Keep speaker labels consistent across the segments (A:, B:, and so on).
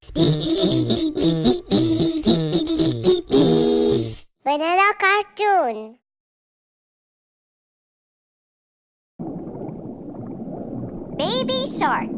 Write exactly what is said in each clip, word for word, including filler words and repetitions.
A: Banana cartoon. Baby shark.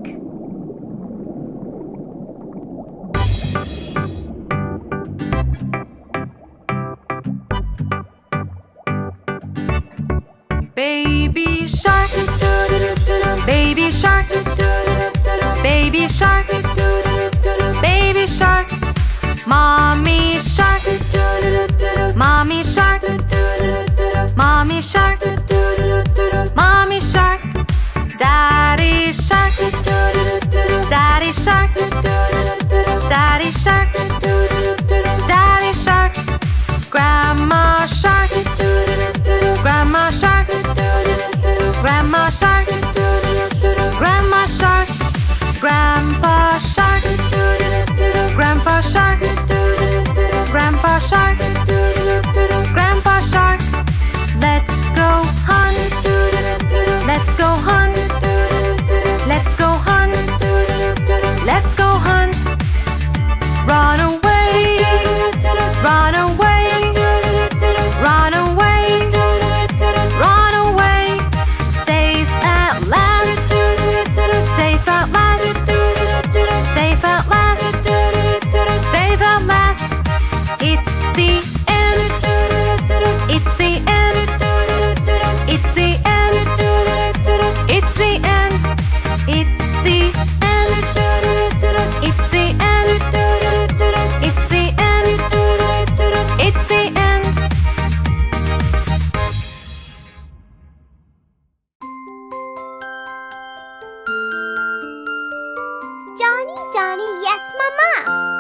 B: Baby shark, baby shark, baby shark, baby shark, mommy shark, mommy shark, mommy shark, mommy shark, daddy shark, daddy shark, daddy shark, daddy shark, grandma shark, grandma shark, grandma shark, grandma shark, grandpa shark, grandpa shark, grandpa shark, grandpa shark. Let's go hunt, let's go hunt, let's go hunt, let's go hunt. Run away, run away, run away, run away. Safe at last, safe at last, safe at last, safe at last. It's the end, it's the end, it's the end, it's the end, it's the end, it's the end, it's the end, it's the end.
A: Johnny, Johnny, yes, Mama.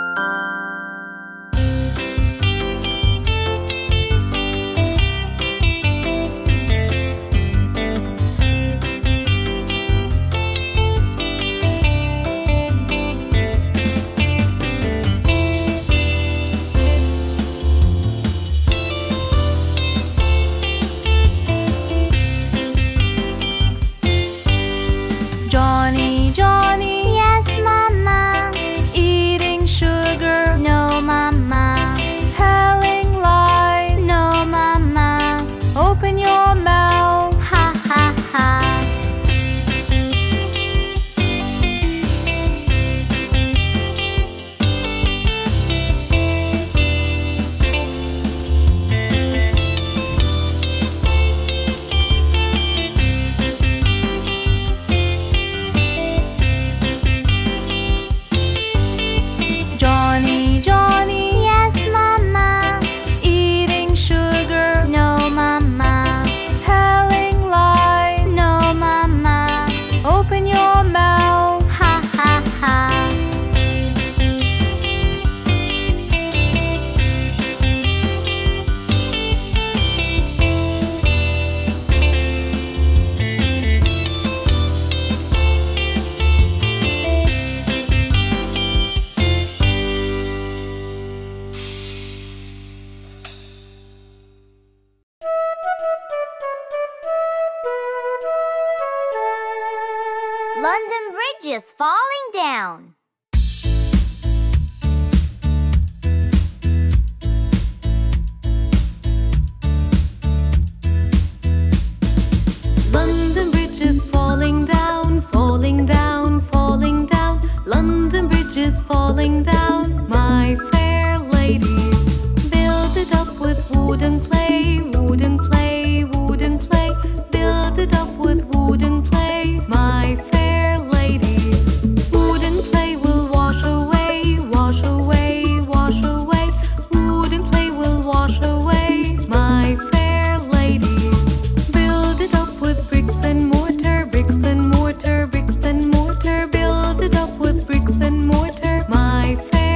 B: Johnny, Johnny,
A: Yes, Mama.
B: eating sugar,
A: No, Mama.
B: telling lies.
A: No, Mama.
B: Open your mouth.
A: Ha, ha, ha.
B: Johnny, Johnny,
A: Yes, Mama.
B: eating sugar,
A: No, Mama.
B: telling lies.
A: No, Mama.
B: Open your mouth.
A: Ha, ha, ha. London Bridge is falling down.
B: London Bridge is falling down, falling down, falling down. London Bridge is falling down, my fair lady. Build it up with wood and clay, wood and clay, wood and clay. Build it up with wood and clay, my fair lady. Wood and clay will wash away, wash away, wash away. Wood and clay will wash away, my fair lady. Build it up with bricks and mortar, bricks and mortar, bricks and mortar. Build it up with bricks and mortar, my fair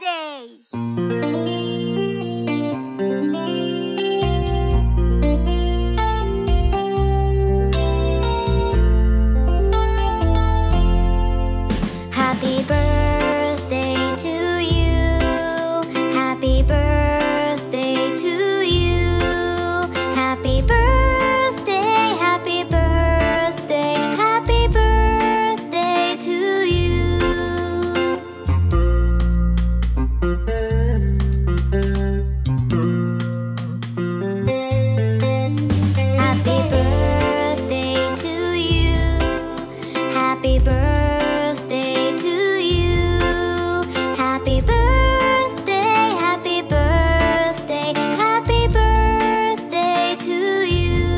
A: birthday! Happy birthday to you. Happy birthday to you. Happy birthday, happy birthday, happy birthday to you. Happy birthday to you. Happy birthday to you. Happy birthday, happy birthday, happy birthday to you.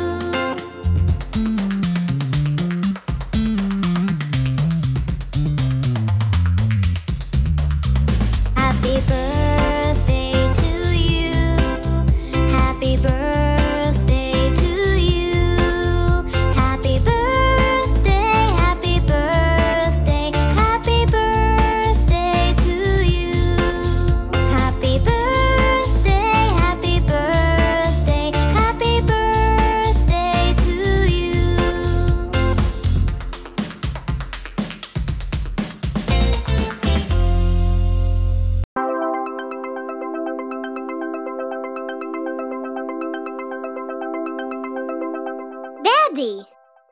A: Happy birthday to you. Happy birthday to you. Happy birthday, happy birthday, happy birthday to you. Happy birthday, happy birthday, happy birthday to you. Daddy!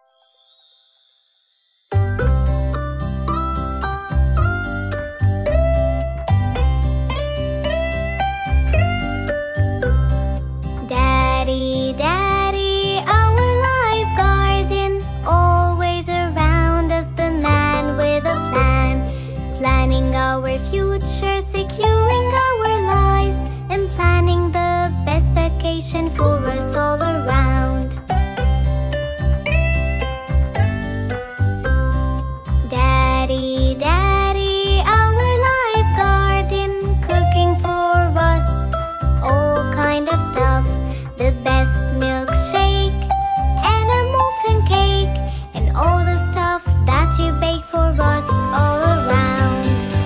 A: Daddy, Daddy, our life garden, always around us, the man with a plan, planning our future, securing our lives, and planning the best vacation for us all around. Daddy, Daddy, our life garden, cooking for us all kind of stuff, the best milkshake and a molten cake, and all the stuff that you bake for us all around.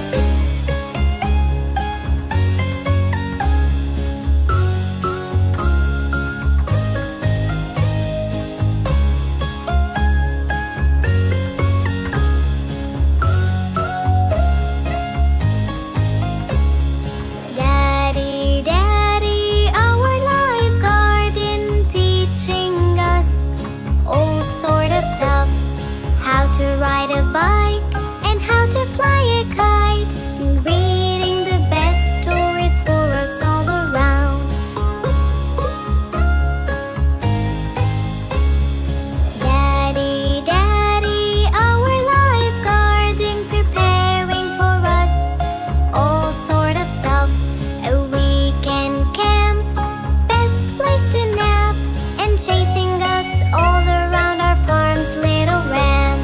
A: Daddy, Daddy, our life garden, teaching us all sort of stuff, how to ride a bike and how to fly a kite, and reading the best stories for us all around. Daddy, Daddy, our life garden, preparing for us all sort of stuff, a weekend camp, best place to nap, and chasing us all around our farm's little ram.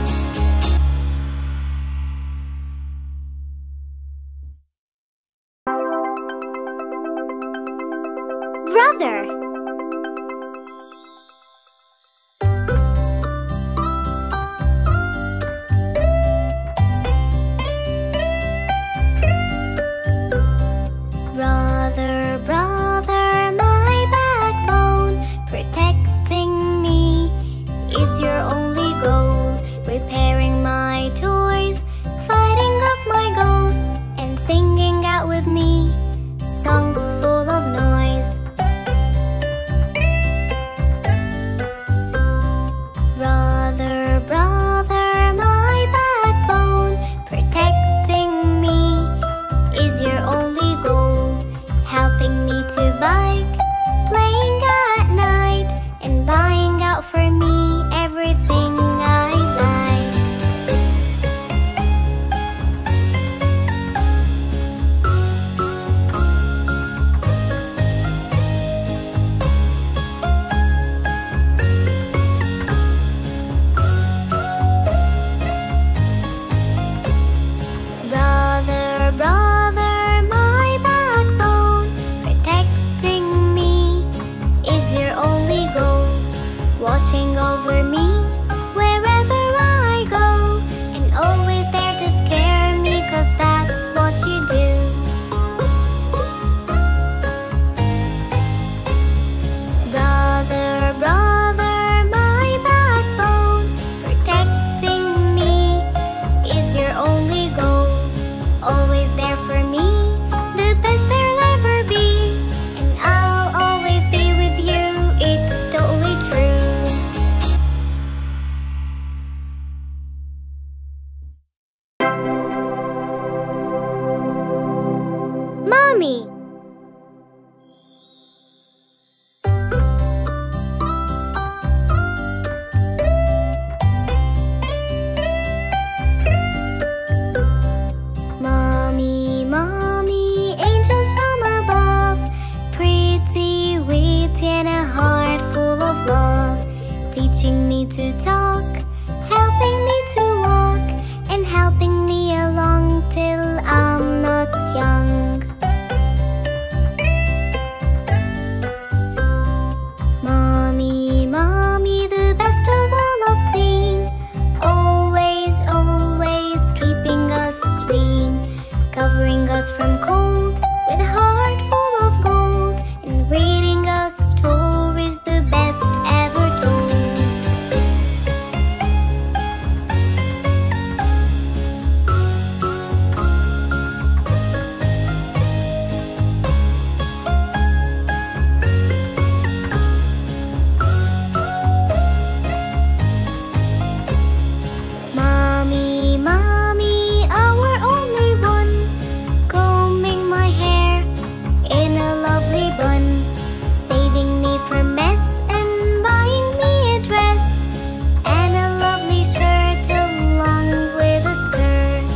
A: Brother! Brother, brother, my backbone, protecting me is your only goal. Repairing my toys, fighting off my ghosts, and singing out with me songs full of noise. teaching me to talk, helping me to walk, and helping me along till I'm not young. Mommy, Mommy, the best of all I've seen, always, always keeping us clean, covering us from cold with a heart full of gold, and reading us stories the best ever told. Mommy, Mommy, our only one, combing my hair in a lovely bun, saving me from mess and buying me a dress and a lovely shirt along with a skirt.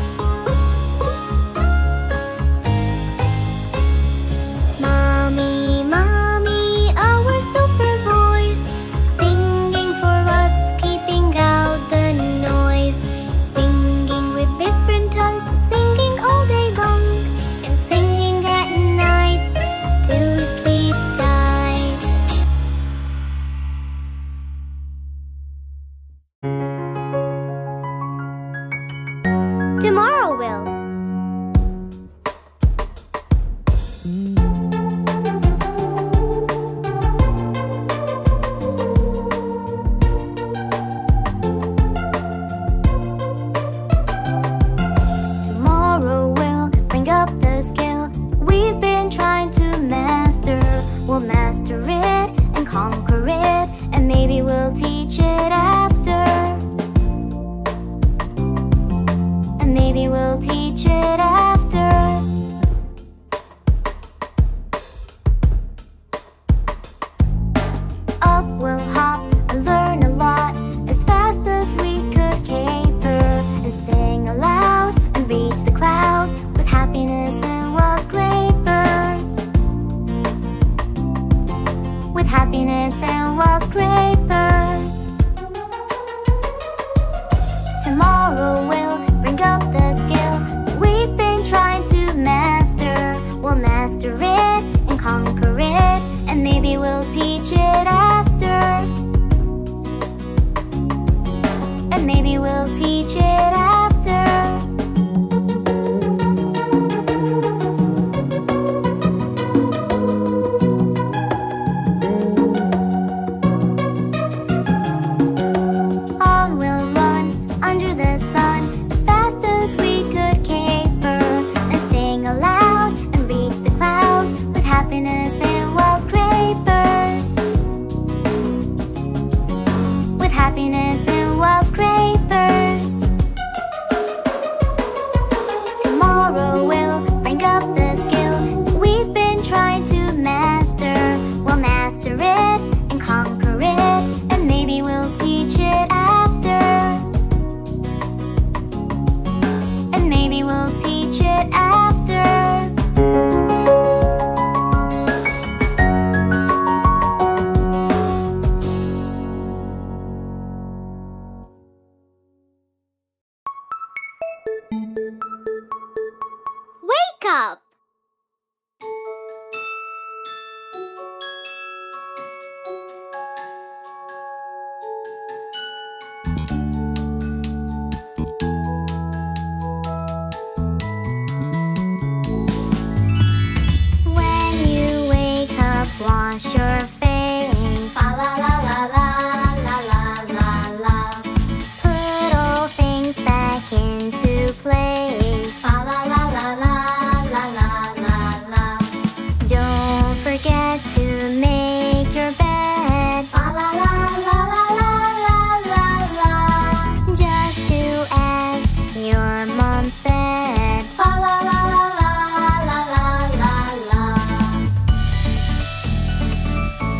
A: Mommy, Mommy, our super voice, singing for us, keeping out the noise, singing with different tongues, singing all day long, and singing at night till we sleep tight. Tomorrow will. Tomorrow will bring up the skill we've been trying to master. We'll master it and conquer it, and maybe we'll teach it after. And maybe we'll teach it after. Up we'll hop and learn a lot as fast as we could caper, and sing aloud and reach the clouds with happiness and wild scrapers. With happiness and wild scrapers. Tomorrow will bring up the skill that we've been trying to master. We'll master it and conquer it, and maybe we'll teach it after. And maybe we'll teach it after. On we'll run under the sun as fast as we could caper, and sing aloud and reach the clouds with happiness and wild scrapers. With happiness and wild scrapers. Tomorrow will bring up the skill that we've been trying to master. We'll master it and conquer it, and maybe we'll teach it after. And maybe we'll teach it after. Wake up! When you wake up, wash your face. La la la la la la la la la. Put all things back into place. La la la la la la la la la. Don't forget to make your bed. La la la la la la la la la. Just do as your mom said. La la la la la la la la la.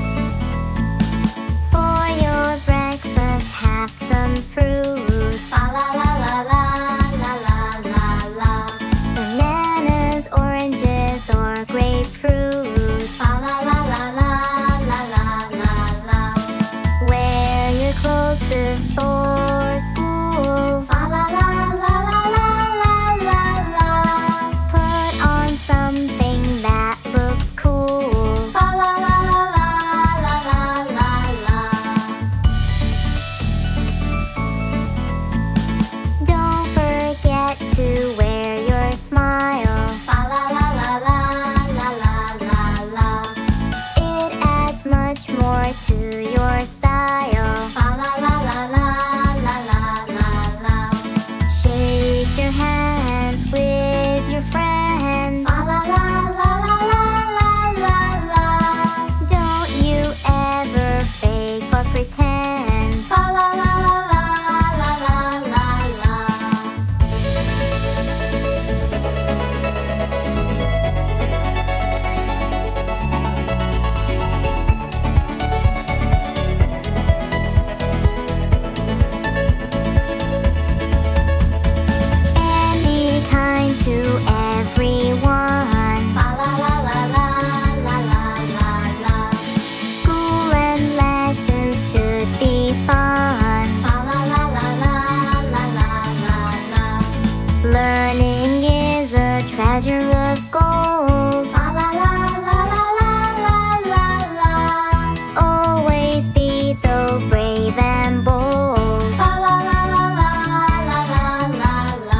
A: badger of gold. La la la la la la la la la. Always be so brave and bold. La la la la la la la la la.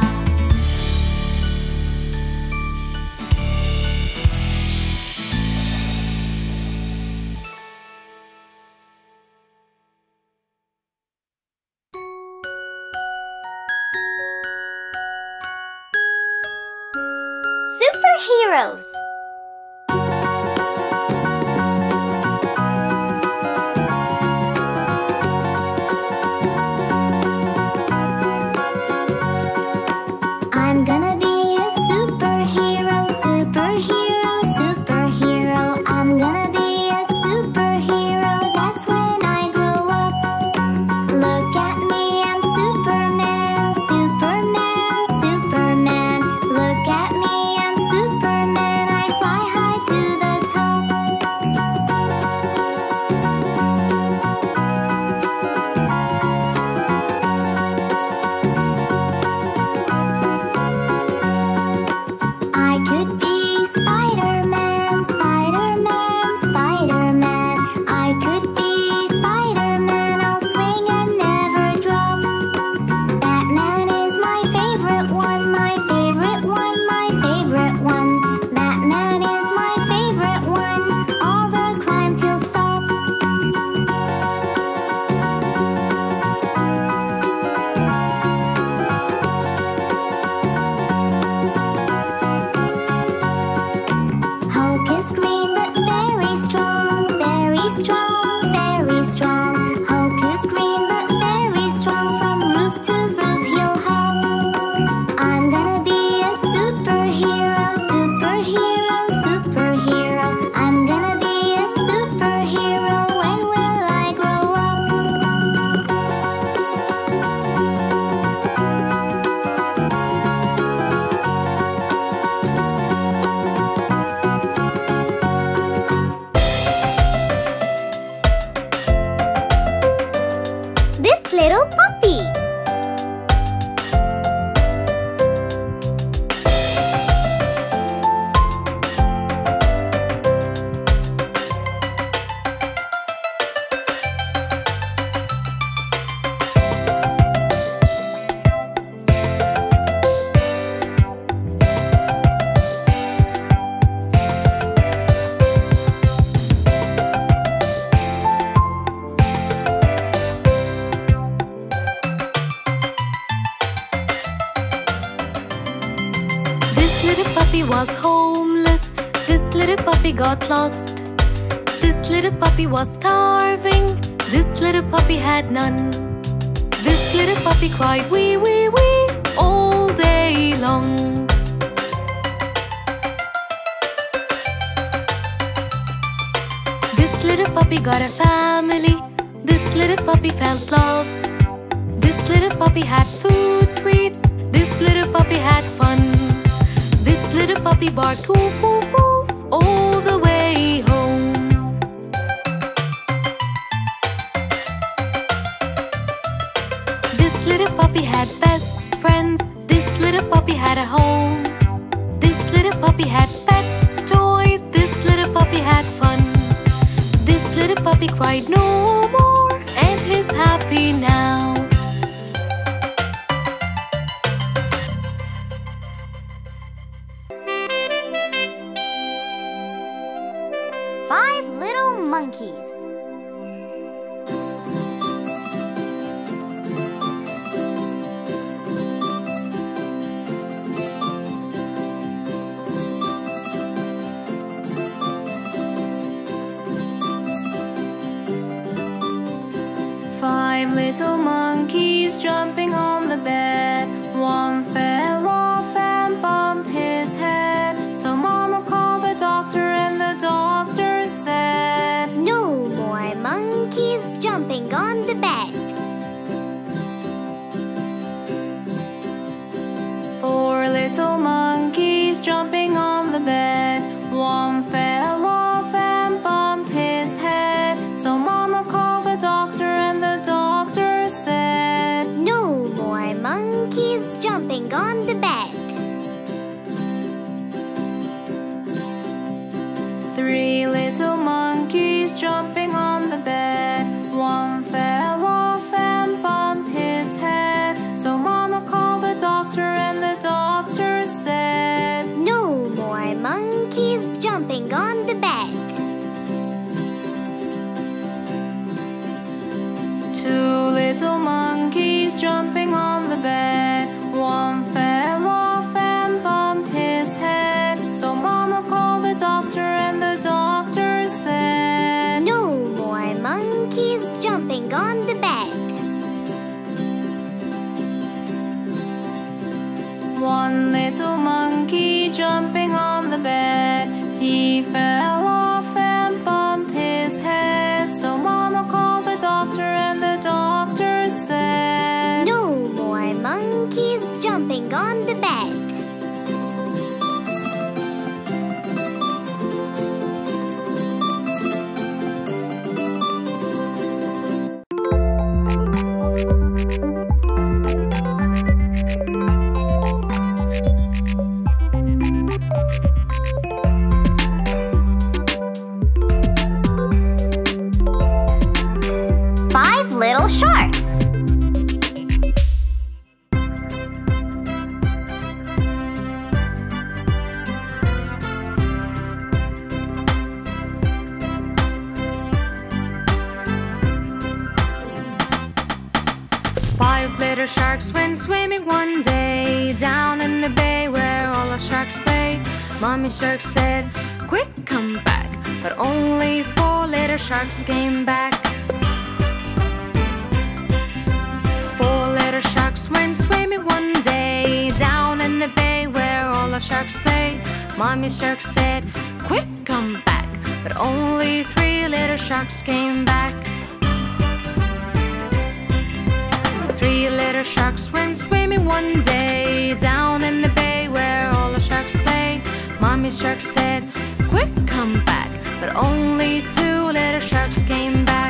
A: Superheroes. I'm gonna be a superhero, superhero, superhero. I'm gonna be a superhero, that's when I grow up. Look at me, I'm Superman, Superman, Superman. Look at me, I'm Superman, I fly high to the top. I could be Spider-Man, Spider-Man, Spider-Man. I could be Spider-Man, I'll swing and never drop. Batman is my favorite one, my favorite one, my favorite one. Batman is my favorite one, all the crimes he'll stop. Hulk is green but very strong, very strong, very strong. Hulk is green but very strong, from roof to roof he'll hop. I'm gonna be a superhero, superhero, superhero. I'm gonna be a superhero, when will I grow up? This little puppy.
B: This little puppy was homeless. This little puppy got lost. This little puppy was starving. This little puppy had none. This little puppy cried wee wee wee all day long. This little puppy got a family. This little puppy felt love. This little puppy had food treats. This little puppy had fun. This little puppy barked woof woof woof all the way home. This little puppy had best friends. This little puppy had a home. This little puppy had pet toys. This little puppy had fun. This little puppy cried no more and is happy now.
A: Five little monkeys.
C: Five little monkeys jumping on the bed. One fell off and bumped his head. So Mama called the doctor and the doctor said,
A: No more monkeys jumping on the bed.
C: Four little monkeys jumping on the bed. One fell off and bumped his head. So Mama called the doctor and the doctor said,
A: No more monkeys jumping
C: monkeys jumping on the bed. One fell off and bumped his head. So Mama called the doctor and the doctor said,
A: "No more monkeys jumping on the bed."
C: Two little monkeys jumping on the bed. One fell off and bumped his head. So Mama called the doctor and the doctor said,
A: "No more monkeys jumping on the bed."
C: One little monkey jumping on the bed. He fell off and bumped his head. So Mama called the doctor and the doctor said,
A: "No more monkeys jumping on the bed." Five little sharks.
B: Five little sharks went swimming one day down in the bay where all the sharks play. Mommy shark said, "Quick, come back." But only four little sharks came back. Four little sharks went swimming one day down in the bay where all the sharks play. Mommy shark said, "Quick, come back." But only three little sharks came back. Three little sharks went swimming one day down in the bay where all the sharks play. Mommy shark said, "Quick, come back." But only two little sharks came back.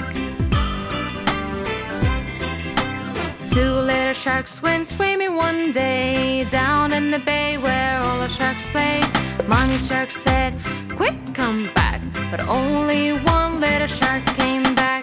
B: Two little sharks went swimming one day down in the bay where all the sharks play. Mommy shark said, "Quick, come back." But only one little shark came back.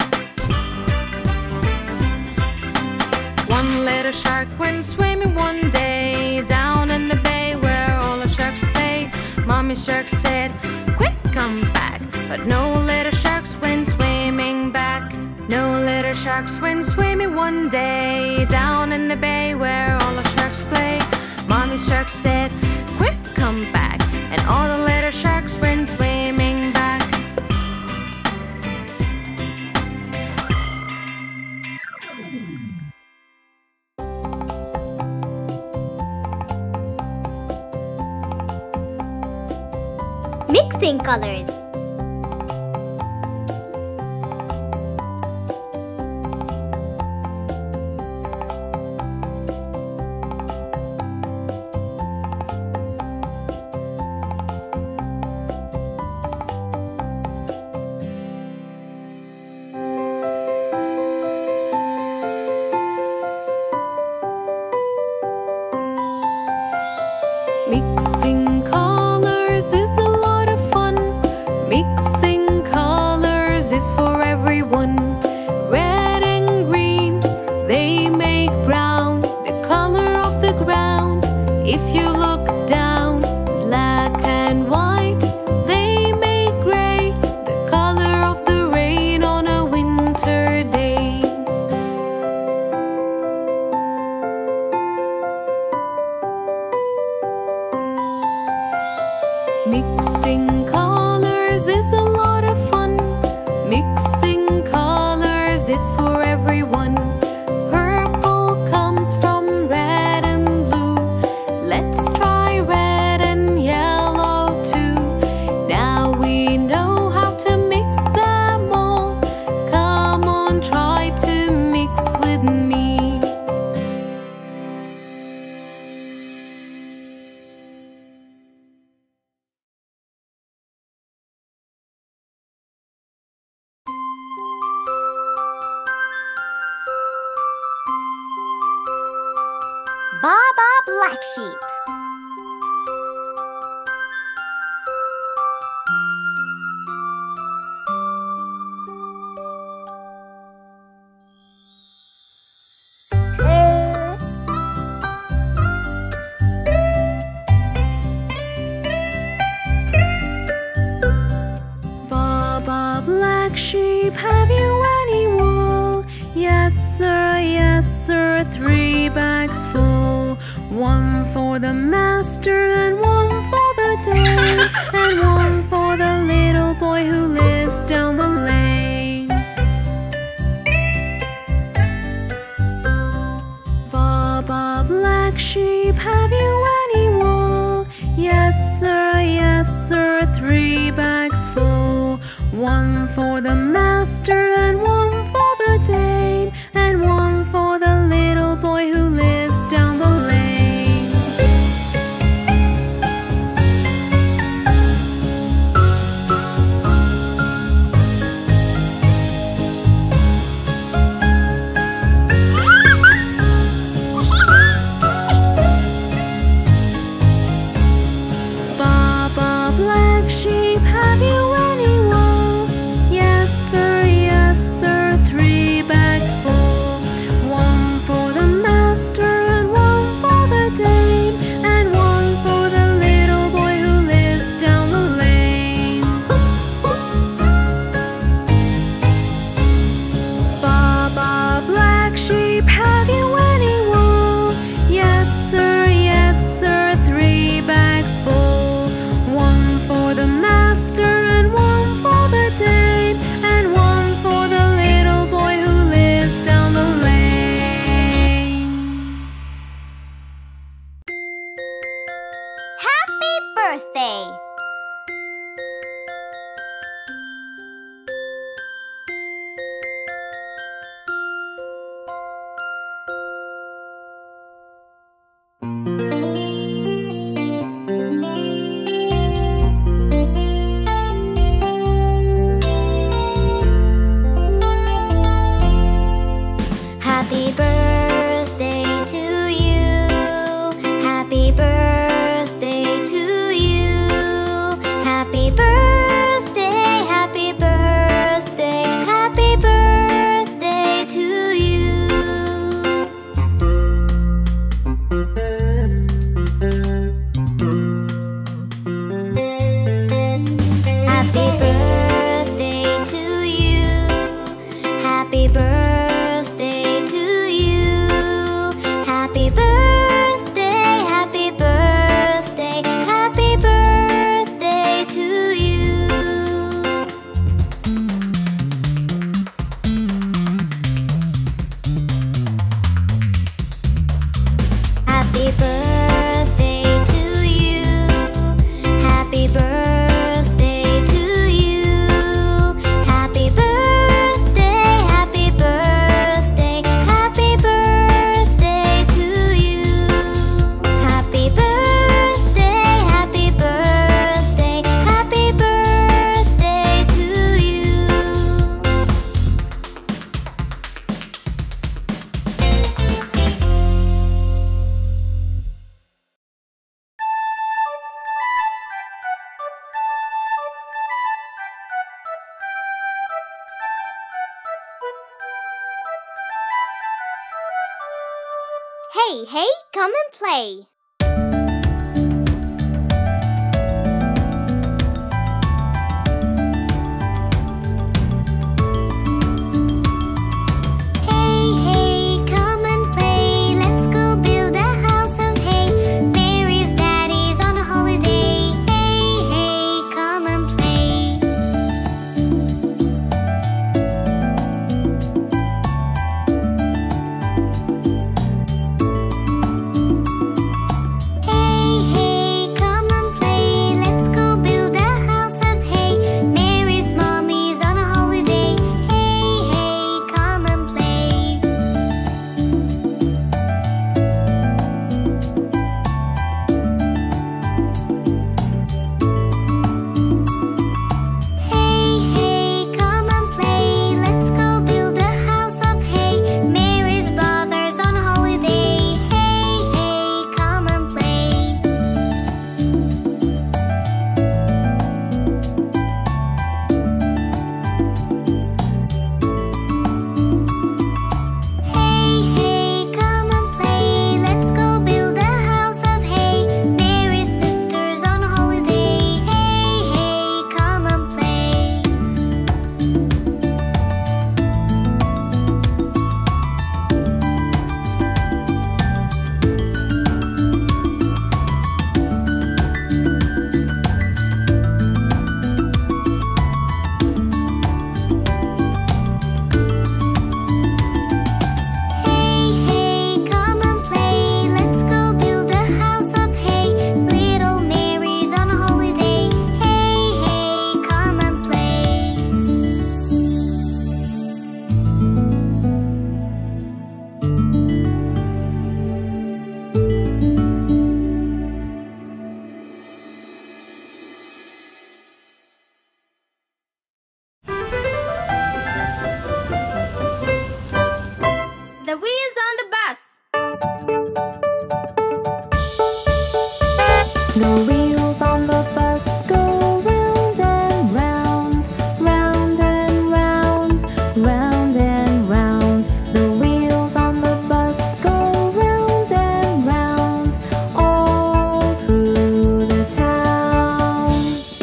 B: One little shark went swimming one day down in the bay where all the sharks play. Mommy shark said, "Quick, come back." But no little sharks went swimming back. No little sharks went swimming one day down in the bay where all the sharks play. Mommy shark said, "Quick, come back." And all the little sharks went swimming back.
A: Mixing colors.
B: Mixing colors is a lot of fun. Mixing colors is for everyone. Red and green, they make brown, the color of the ground. If you look down, black and white, they make gray, the color of the rain on a winter day. Mixing colors is a lot of fun. Mixing colors is for everyone. Purple comes from red and blue. Let's try red and yellow too. Now we know how to mix them all. Come on, try to mix with me.
A: Baba Black Sheep.
C: for the master and one for the day, and one for the little boy who lives down the lane. Baba Black Sheep, have you any wool? Yes sir, yes sir, three bags full. One for the master and one for the dame, and one for the little boy who lives down the lane. Baba Black Sheep, have you any wool? Yes sir, yes sir, three bags full. One for the master and one for the dame, and one for the little boy who lives down the lane. Baba Black Sheep, have you any wool? Yes sir, yes sir, three bags full. One for the master and one for the dame, and one for the little boy who lives down the lane.
A: Happy birthday! Happy birthday to you. Happy birthday to you. Happy birthday, happy birthday, happy birthday to you. Happy birthday to you. Happy birthday to you. Happy birthday, happy birthday, happy birthday to you. Happy birthday to you. Happy birthday to you. Happy birthday, happy birthday, happy birthday to you. Happy birthday, happy birthday, happy birthday to you. Hey, hey, come and play. Hey, hey, come and play. Let's go build a house of hay. Mary's daddy's on a holiday. Hey, hey, come and play.
C: The wheels on the bus go round and round, round and round, round and round. The wheels on the bus go round and round, all through the town.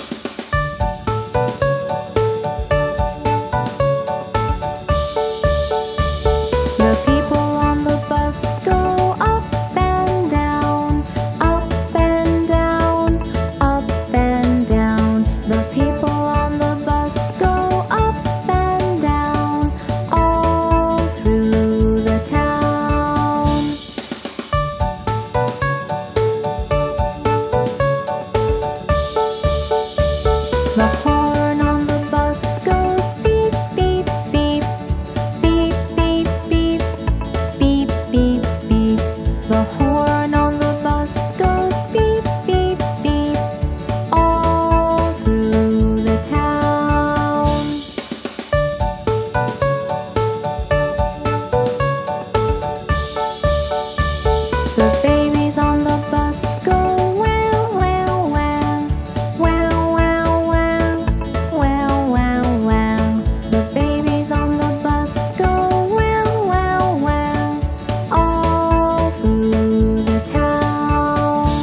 C: The people on the bus go up and down, up and down, up and down. The people on the bus go up and down, all through the town. The horn on the bus goes beep, beep, beep, beep, beep, beep, beep, beep, beep. The horn on the bus goes beep, beep, beep, all through the town. The babies on the bus go wow, wow, wow, wow, wow, wow, wow, wow, wow. The babies on the bus go wow, wow, wow, all through the town.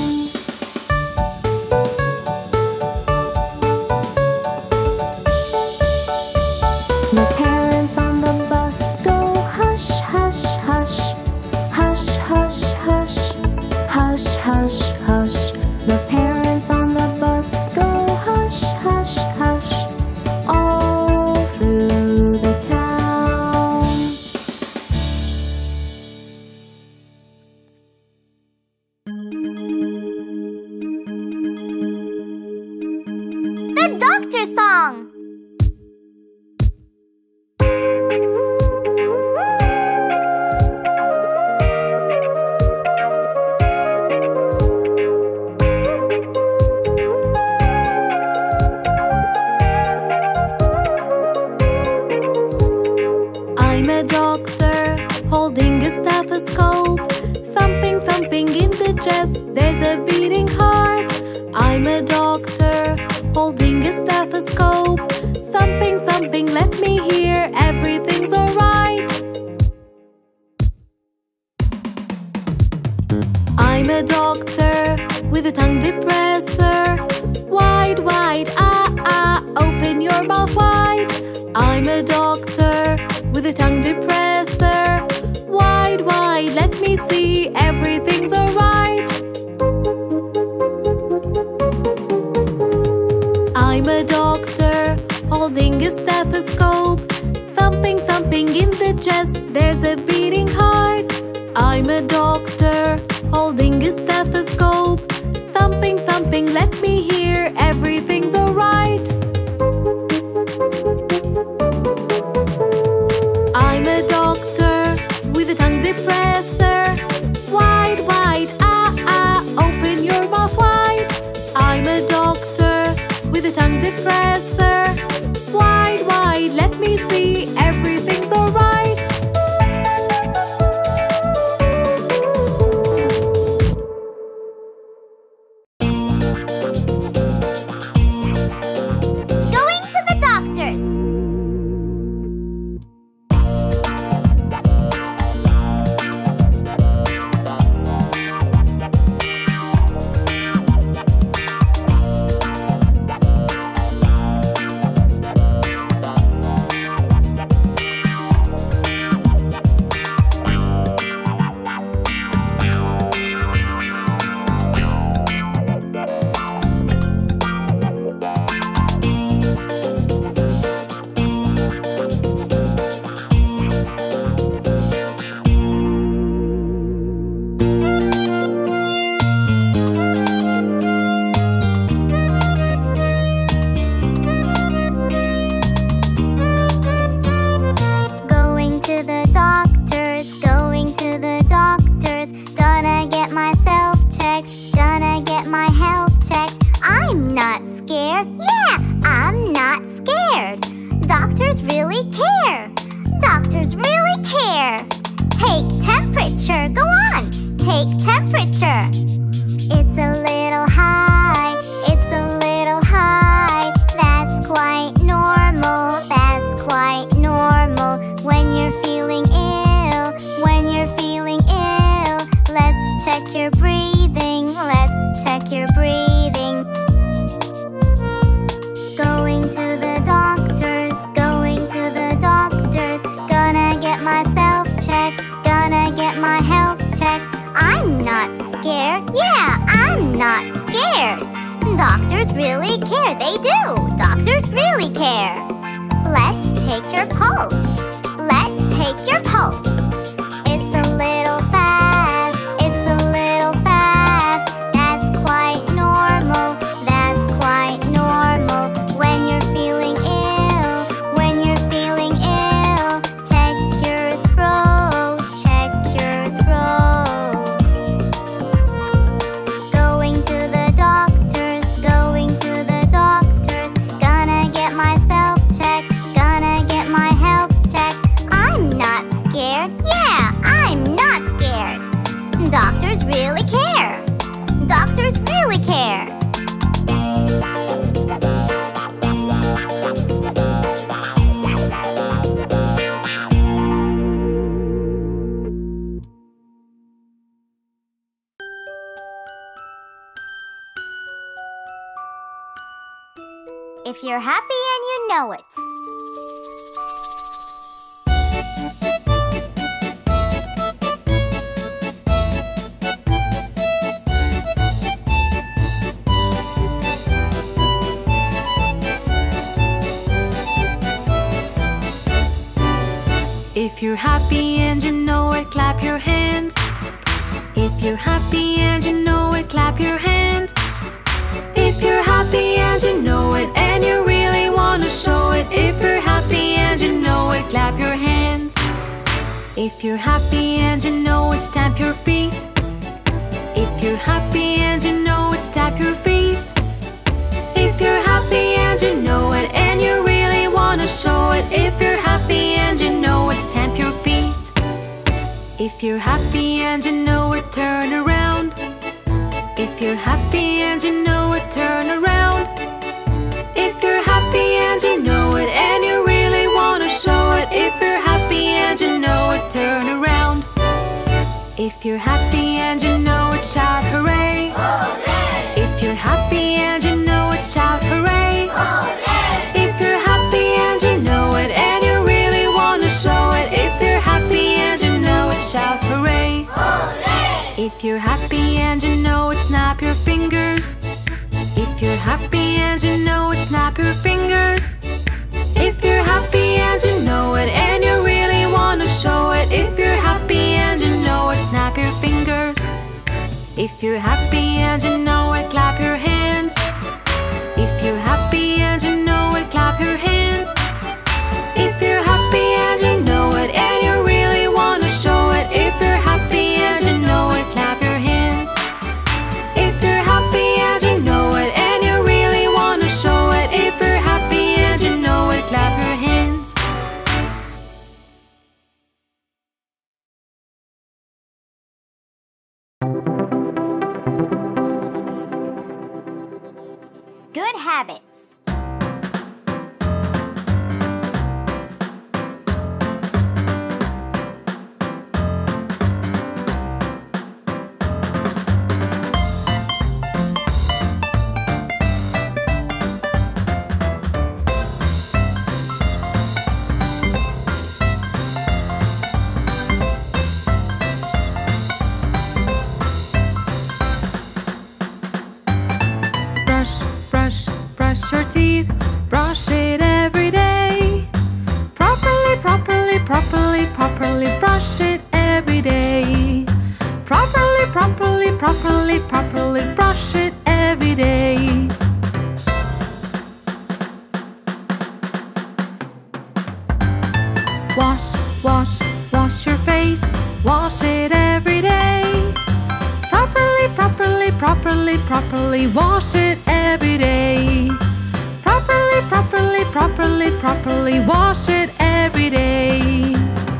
C: The parents on the bus go hush, hush, hush, hush, hush, hush, hush, hush, hush. The parents on the bus go hush, hush, hush, all through the town.
A: The Doctor Song.
B: I'm a doctor holding a stethoscope, thumping, thumping in the chest. There's a beating heart. I'm a doctor holding a stethoscope, thumping, thumping. Let me hear. Everything's alright. I'm a doctor with a tongue depressor. Wide, wide, ah, ah, open your mouth wide. I'm a doctor with a tongue depressor. Wide, wide, let me see. Everything's alright. I'm a doctor holding a stethoscope, thumping, thumping in the chest. There's a beating heart. I'm a doctor holding a stethoscope, thumping, thumping. Let me hear. Everything's alright. I'm a doctor with a tongue depressor. Wide, wide, ah, ah, open your mouth wide. I'm a doctor with a tongue depressor. Wide, wide, let me see. Everything's alright.
A: not scared. Doctors really care. They do. Doctors really care. Let's take your pulse. Let's take your pulse. It's a little fast. It's a little fast. That's quite normal. That's quite normal. When you're feeling ill, when you're feeling ill, check your throat. Check your throat. Going to the doctors. Going to the doctors. Gonna get myself checked. Gonna get my health checked. I'm not scared. Yeah, I'm not scared. Doctors really care. Doctors really care. If you're happy and you know it.
B: If you're happy and you know it, clap your hands. If you're happy and you know it, clap your hands. If you're happy and you know it, and you really want to show it. If you're happy and you know it, clap your hands. If you're happy and you know it, stamp your feet. If you're happy and you know it, stamp your feet. If you're happy and you know it, and you really want to show it. If you're happy and you know it, stamp your feet. If you're happy and you know it, turn around. If you're happy and you know it, turn around. If you're happy and you know it, and you really want to show it. If you're happy and you know it, turn around. If you're happy and you know it, shout hooray! Hooray! If you're happy and you know it, shout hooray! Hooray! If you're happy and you know it, and you really want to show it. If you're happy and you know it, shout hooray! Hooray! If you're happy and you know it, snap your fingers. If you're happy and you know it, snap your fingers. If you're happy and you know it, and you really want to show it. If you're happy and you know it, snap your fingers. If you're happy and you know it, clap your hands. If you're happy and you know it, clap your hands. If you're happy and you know it, and you really want to show it. If you're happy and you know it, clap your hands. If you're happy and you know it, and you really want to show it. If you're happy and you know it, clap your hands.
A: Good habits.
B: Brush, brush, brush your teeth. Brush it every day. Properly, properly, properly, properly brush it every day. Properly, properly, properly, properly brush it every day. Wash, wash, wash your face. Wash it every day. Properly, properly, properly, properly wash it every day. Properly, properly, properly, properly wash it every day.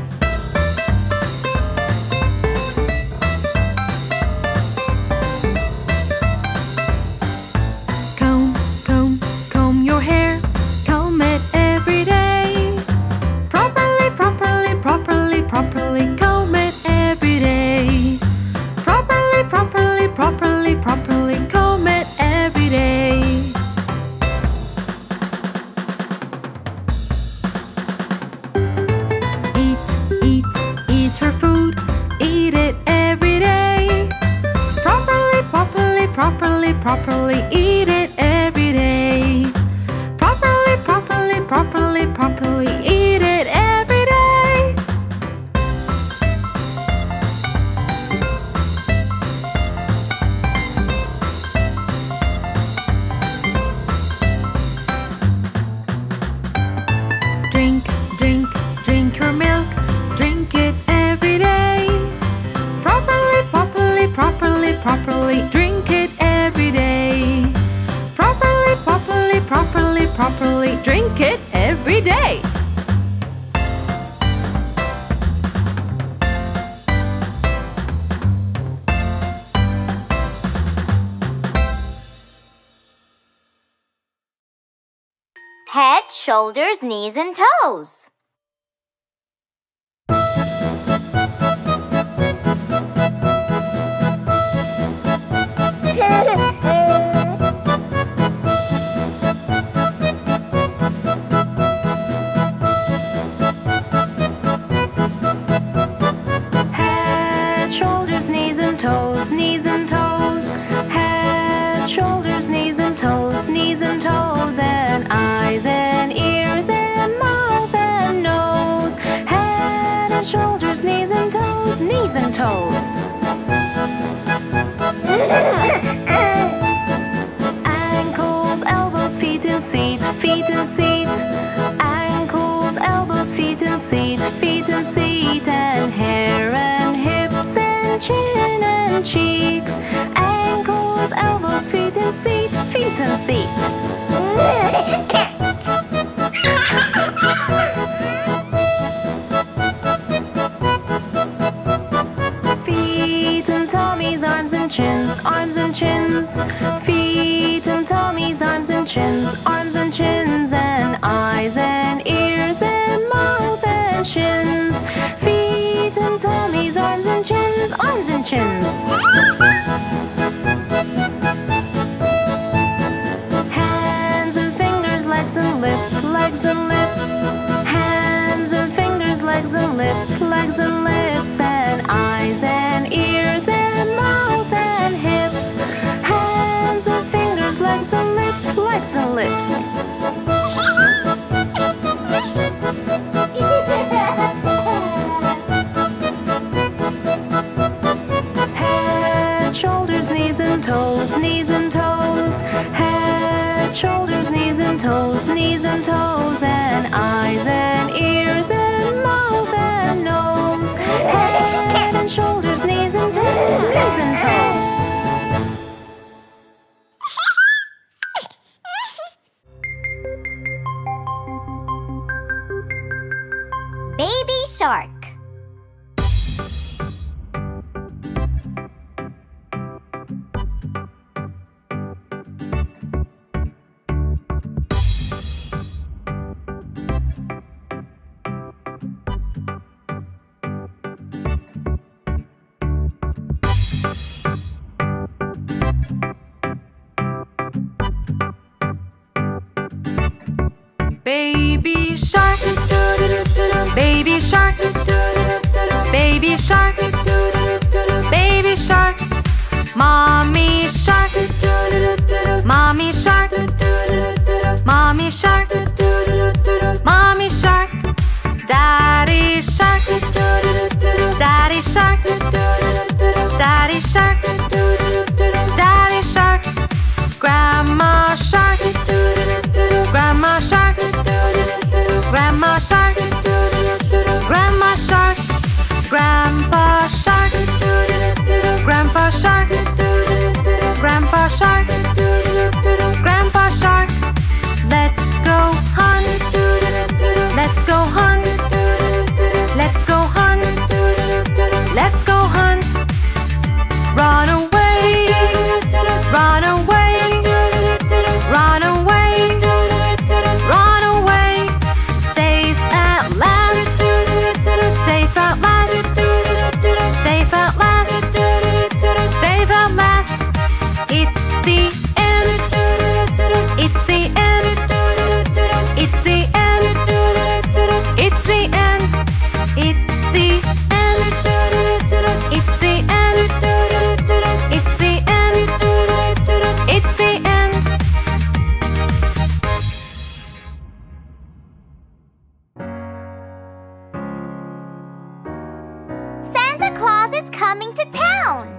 B: Comb, comb, comb your hair. Comb it every day. Properly, properly, properly, properly comb it every day. Properly, properly, properly, properly comb it every day. Drink it every day.
A: Head, shoulders, knees, and toes.
C: Head, shoulders, knees, and toes, knees and toes. Head, shoulders, knees and toes, knees and toes, and eyes and ears and mouth and nose. Head and shoulders, knees and toes, knees and toes. Ankles, elbows, feet and seat, feet and seat. Ankles, elbows, feet and seat, feet and seat, and hair and hips and chin and cheeks. Ankles, elbows, feet and seat, feet and seat. Feet and tummies, arms and chins, arms and chins. Feet and tummies, arms and chins, arms and chins, and eyes and ears and mouth and shins. Feet and tummies, arms and chins, arms and chins. Hands and fingers, legs and lips, legs and lips. Hands and fingers, legs and lips, legs and lips, and eyes and ears and mouth and hips. Hands and fingers, legs and lips, legs and lips. Head, shoulders, knees and toes, knees and toes. Head, shoulders, knees and toes, knees and toes, and eyes and ears and mouth and nose. Head and shoulders, knees and toes, knees and toes.
A: Baby shark.
B: Baby shark, baby shark, baby shark, baby shark, mommy shark, mommy shark, mommy shark, mommy shark, daddy shark, daddy shark, daddy shark, daddy shark, grandma shark, grandma shark, grandma shark, grandma shark, grandpa shark, grandpa shark, grandpa shark, grandpa shark. Let's go hunt, let's go hunt, let's go hunt, let's go hunt. Run away, run away, run away, run away. Safe at last, safe at last, safe at last, safe at last. It's the end, it's the end, it's the end, it's the end, it's the end, it's the end, it's the end, it's the end.
A: Santa Claus is coming to town.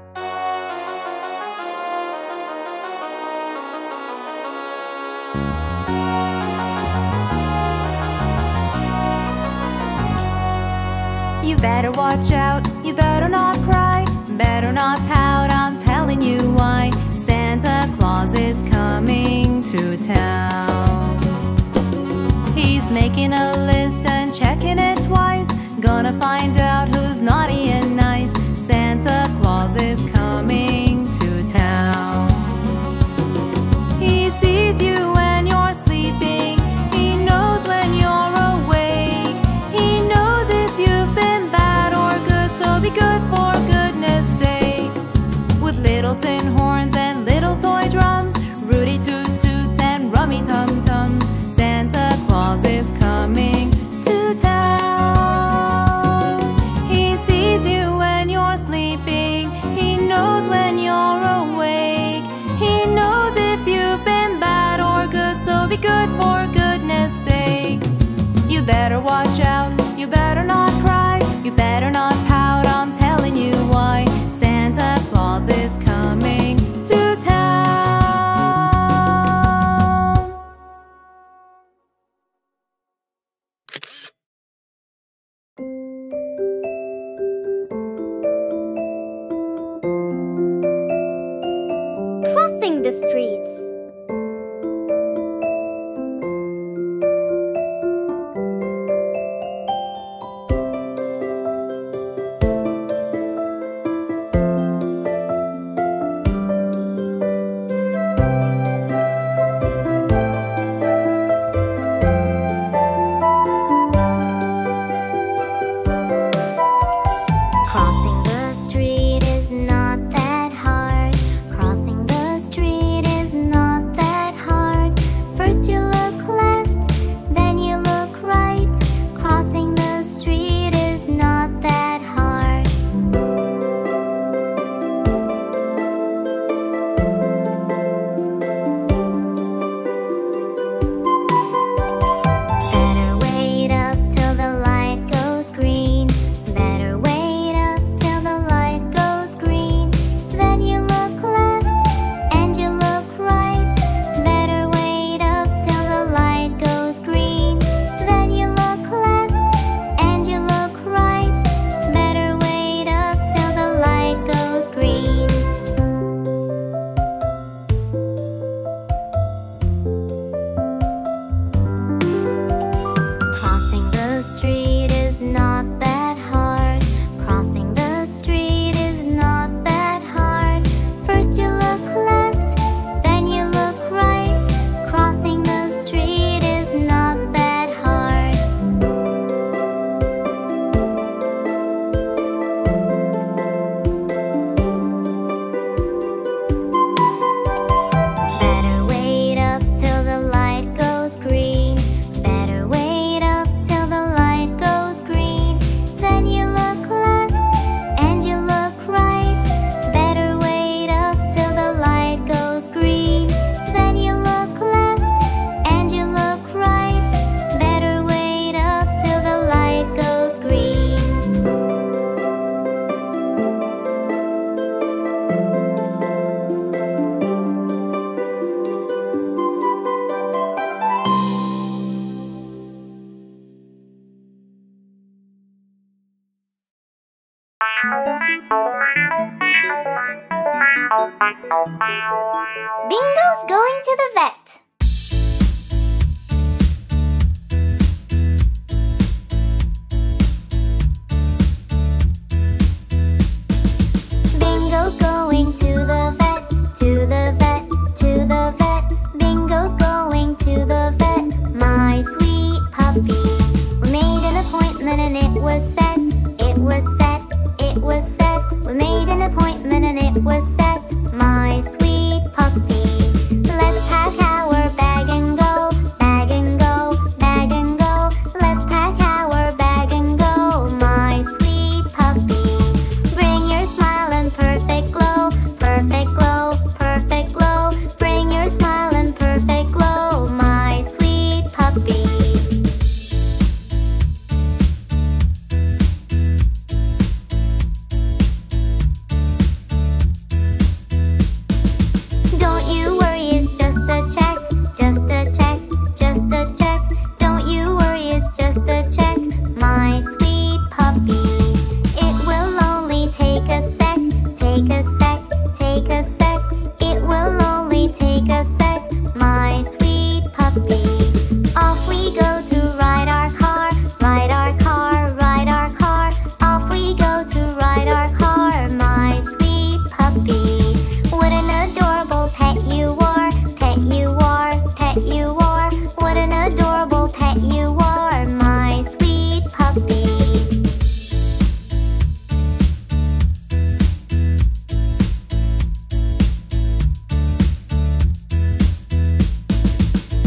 C: You better watch out, you better not cry, better not pout, I'm telling you why. Santa Claus is coming to town. making a list and checking it twice. Gonna find out who's naughty and nice. Santa Claus is coming to town. He sees you when you're sleeping. He knows when you're awake. He knows if you've been bad or good, so be good for goodness sake. With little tin horns and little toy drums, Rudy Toot Toots and Rummy Tum Tums, Santa Claus is coming to town. He sees you when you're sleeping. He knows when you're awake. He knows if you've been bad or good, so be good for goodness sake. You better watch out, you better not cry, you better not pout, I'm telling you why. Santa Claus is coming to town.
A: Crossing the streets. Crossing the street is not that hard. Crossing the street is not that hard. First you look left, then you look right. Crossing the street is not that hard. Better wait up till the light goes green. Better wait up till the light goes green. Then you look left and you look right. Better wait up till the light goes green. Then you look left and you look right. Better wait up till the light goes green. Crossing the street is not that hard. Crossing the street is not that hard. First you look left, then you look right. Crossing the street is not that hard. Better wait up till the light goes green. Better wait up till the light goes green. Then you look left and you look right. Better wait up till the light goes green. Then you look left and you look right. Better wait up till the light goes green. Bingo's going to the vet. Bingo's going to the vet, to the vet, to the vet. Bingo's going to the vet, my sweet puppy. We made an appointment and it was set, it was set, it was set. We made an appointment and it was set, my sweet puppy. Let's pack our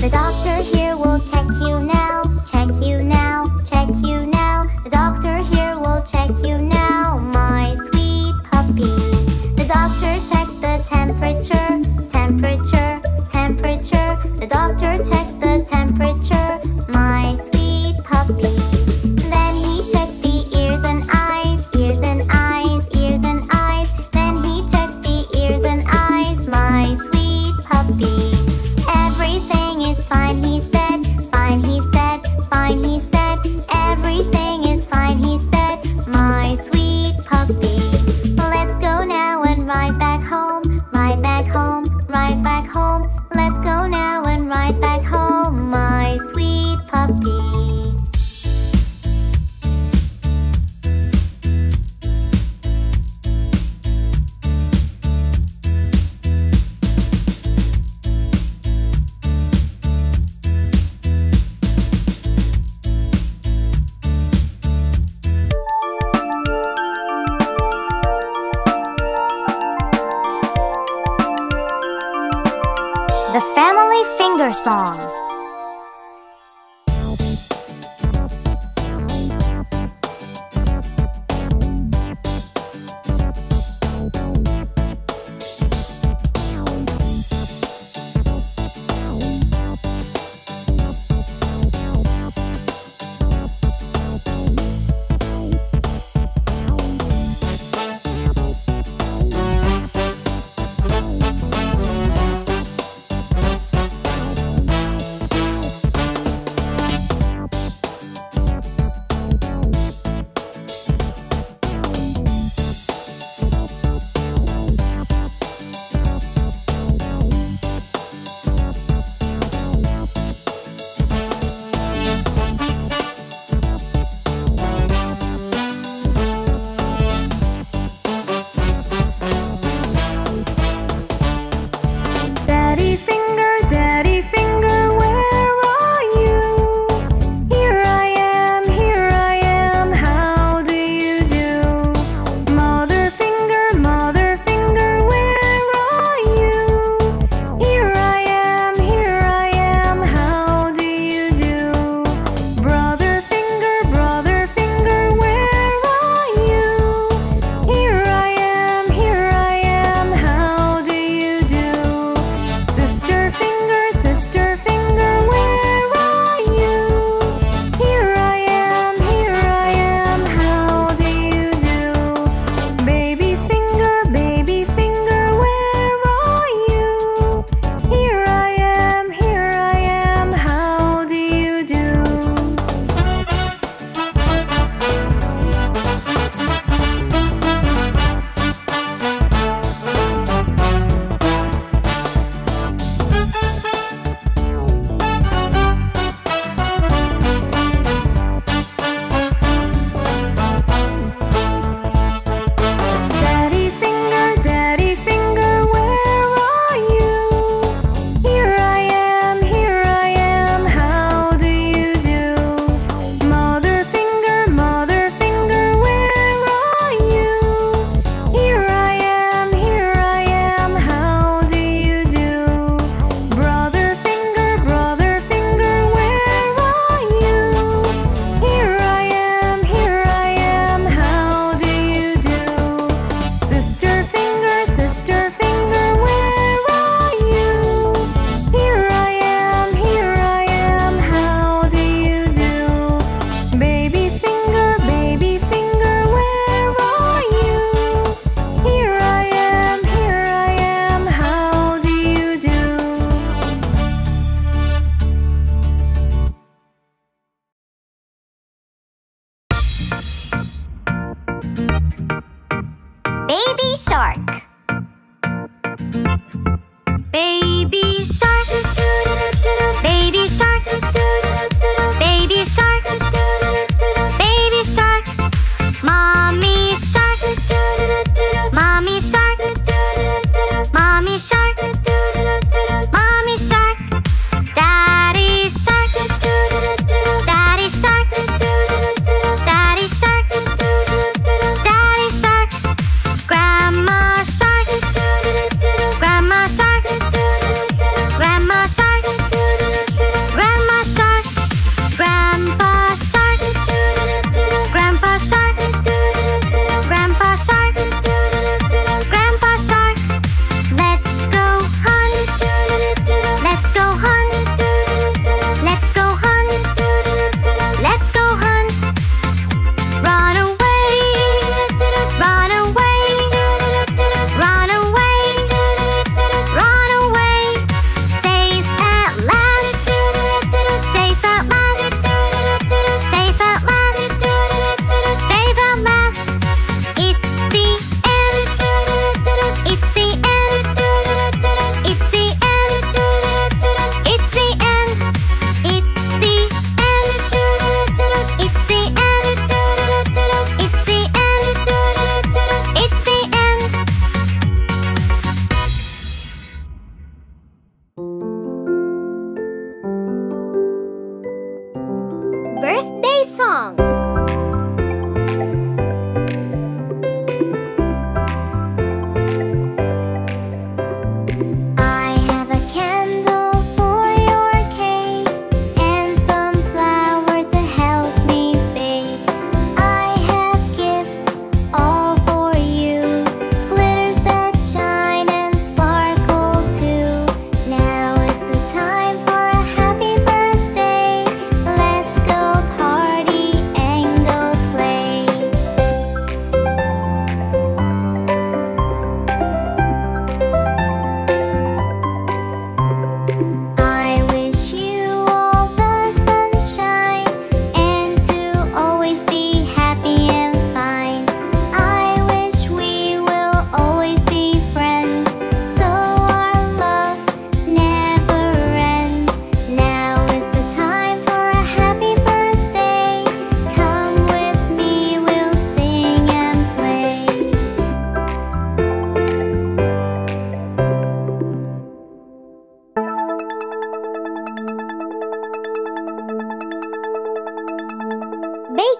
A: The doctor here will check you now, check you now, check you now. The doctor here will check you now, my sweet puppy. The doctor checked the temperature, temperature, temperature. The doctor checked the temperature, my sweet puppy. Then he checked the ears and eyes, ears and eyes, ears and eyes. Then he checked the ears and eyes, my sweet puppy. Everything is fine, he said, fine, he said, fine, he said. Everything is fine, he said, my sweet puppy. Let's go now and ride back home, ride back home, ride back home. Let's go now and ride back home, my sweet puppy. The Family Finger Song.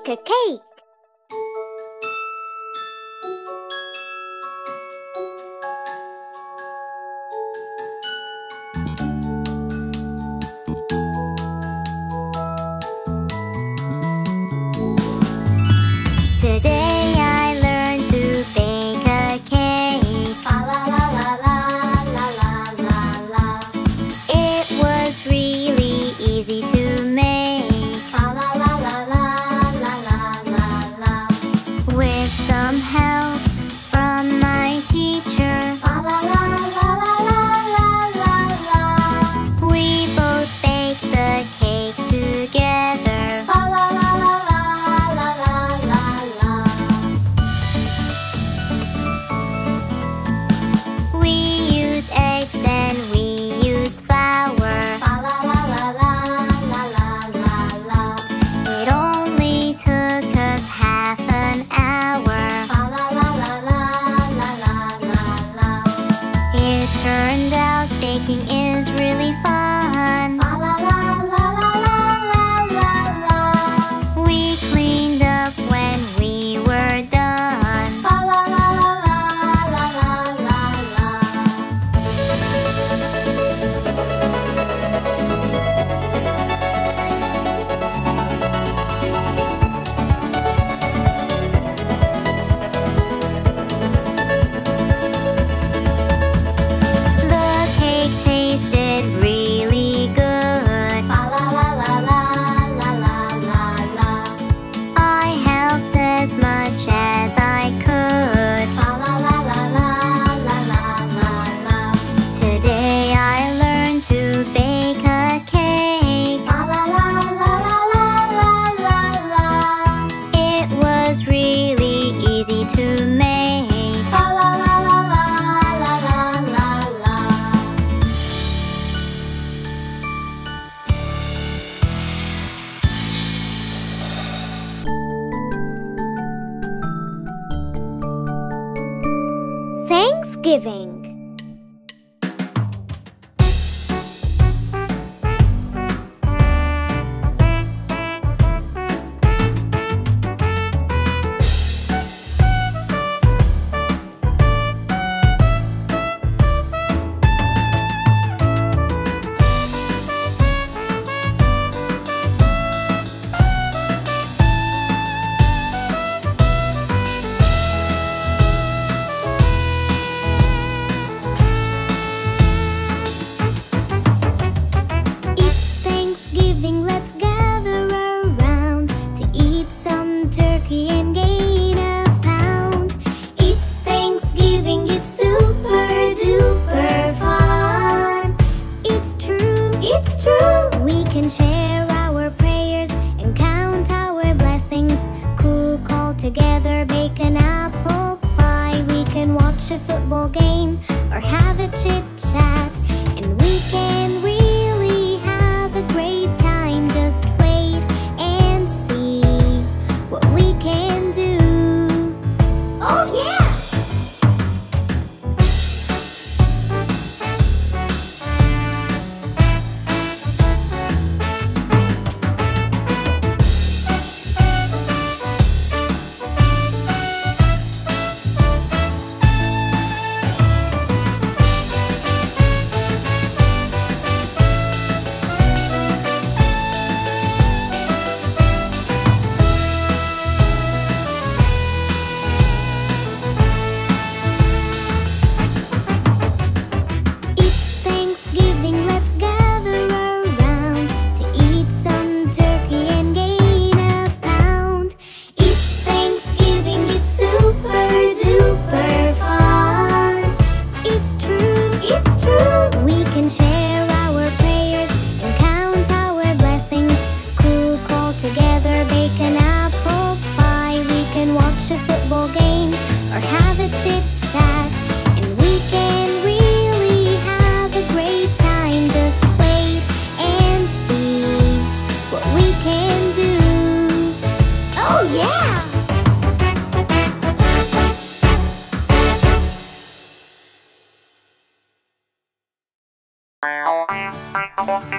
A: bake a cake. Today I learned to bake a cake. La la la la la la la la la. It was really easy to make. La la la la la la la la la. With some help from my teacher. La la la la la la la la. We both baked the cake together. La la la la la la la la la. We used eggs and we used flour. La la la la la la la la la. It only took us half an hour. La la la la la la la la la. It turned out baking is really fun. La la la la la la la la. We cleaned up when we were done. La la la la la la la la. The cake tasted really good. La la la la la la la la la. I helped as much as I could. La la la la la la la la la. Today I learned to bake a cake. La la la la la la la la la. It was really easy to make. La la la la la la la la la. Thanksgiving. It's Thanksgiving, let's gather around to eat some turkey and gain a pound. It's Thanksgiving, it's super duper fun. It's true, it's true. We can share our prayers and count our blessings. Cook all together, bake an apple pie. We can watch a football game or have a chit chat. And we can really have a great time. Just wait and see what we can do. Oh yeah!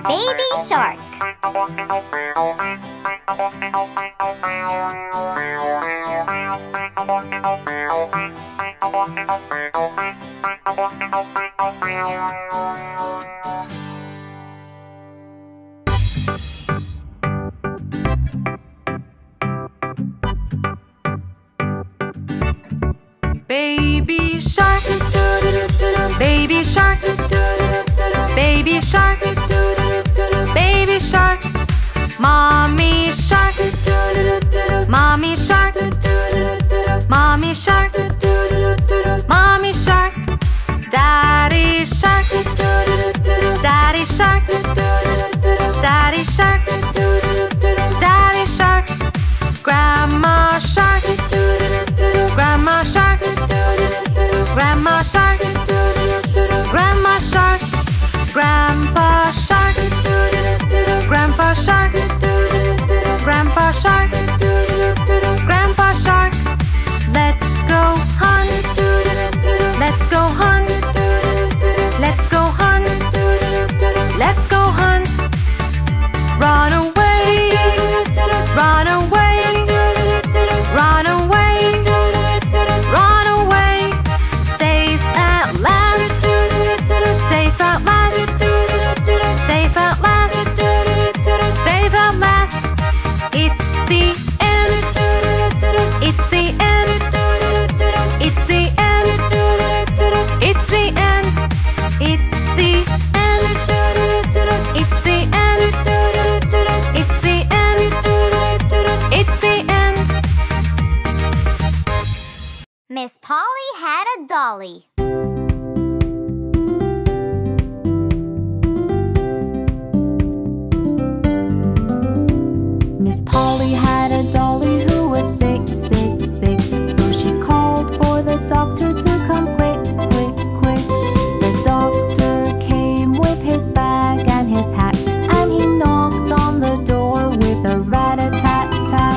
A: baby shark.
B: Baby shark, baby shark, baby shark, baby shark, mommy shark, mommy shark, mommy shark, mommy shark, daddy shark, daddy shark, daddy shark, daddy shark, grandma shark, grandma shark, grandma shark, grandma shark, grandpa shark, grandpa shark, grandpa shark, grandpa shark. Let's go hunt, let's go hunt, let's go hunt, let's go hunt. Run away, run away, run away, run away. Safe at last, safe at last, safe at last, safe at last. It's the end, it's the end, it's the end, it's the end, it's the end, it's the end, it's the end, it's the end.
A: Miss Polly had a dolly.
C: Miss Polly had a dolly who was sick, sick, sick. So she called for the doctor to come quick, quick, quick. The doctor came with his bag and his hat, and he knocked on the door with a rat-a-tat-tat.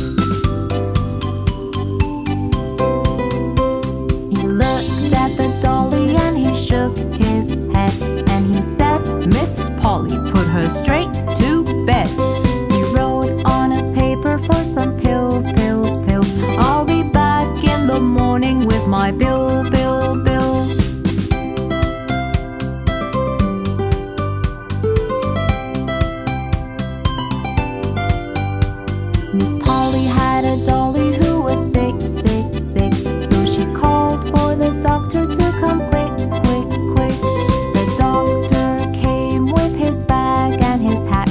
C: He looked at the dolly and he shook his head, and he said, "Miss Polly, put her straight to bed." He wrote on a paper for some pills, pills, pills. "I'll be back in the morning with my bill, bill, bill." Miss Polly had a dolly who was sick, sick, sick. So she called for the doctor to come quick, quick, quick. The doctor came with his bag and his hat,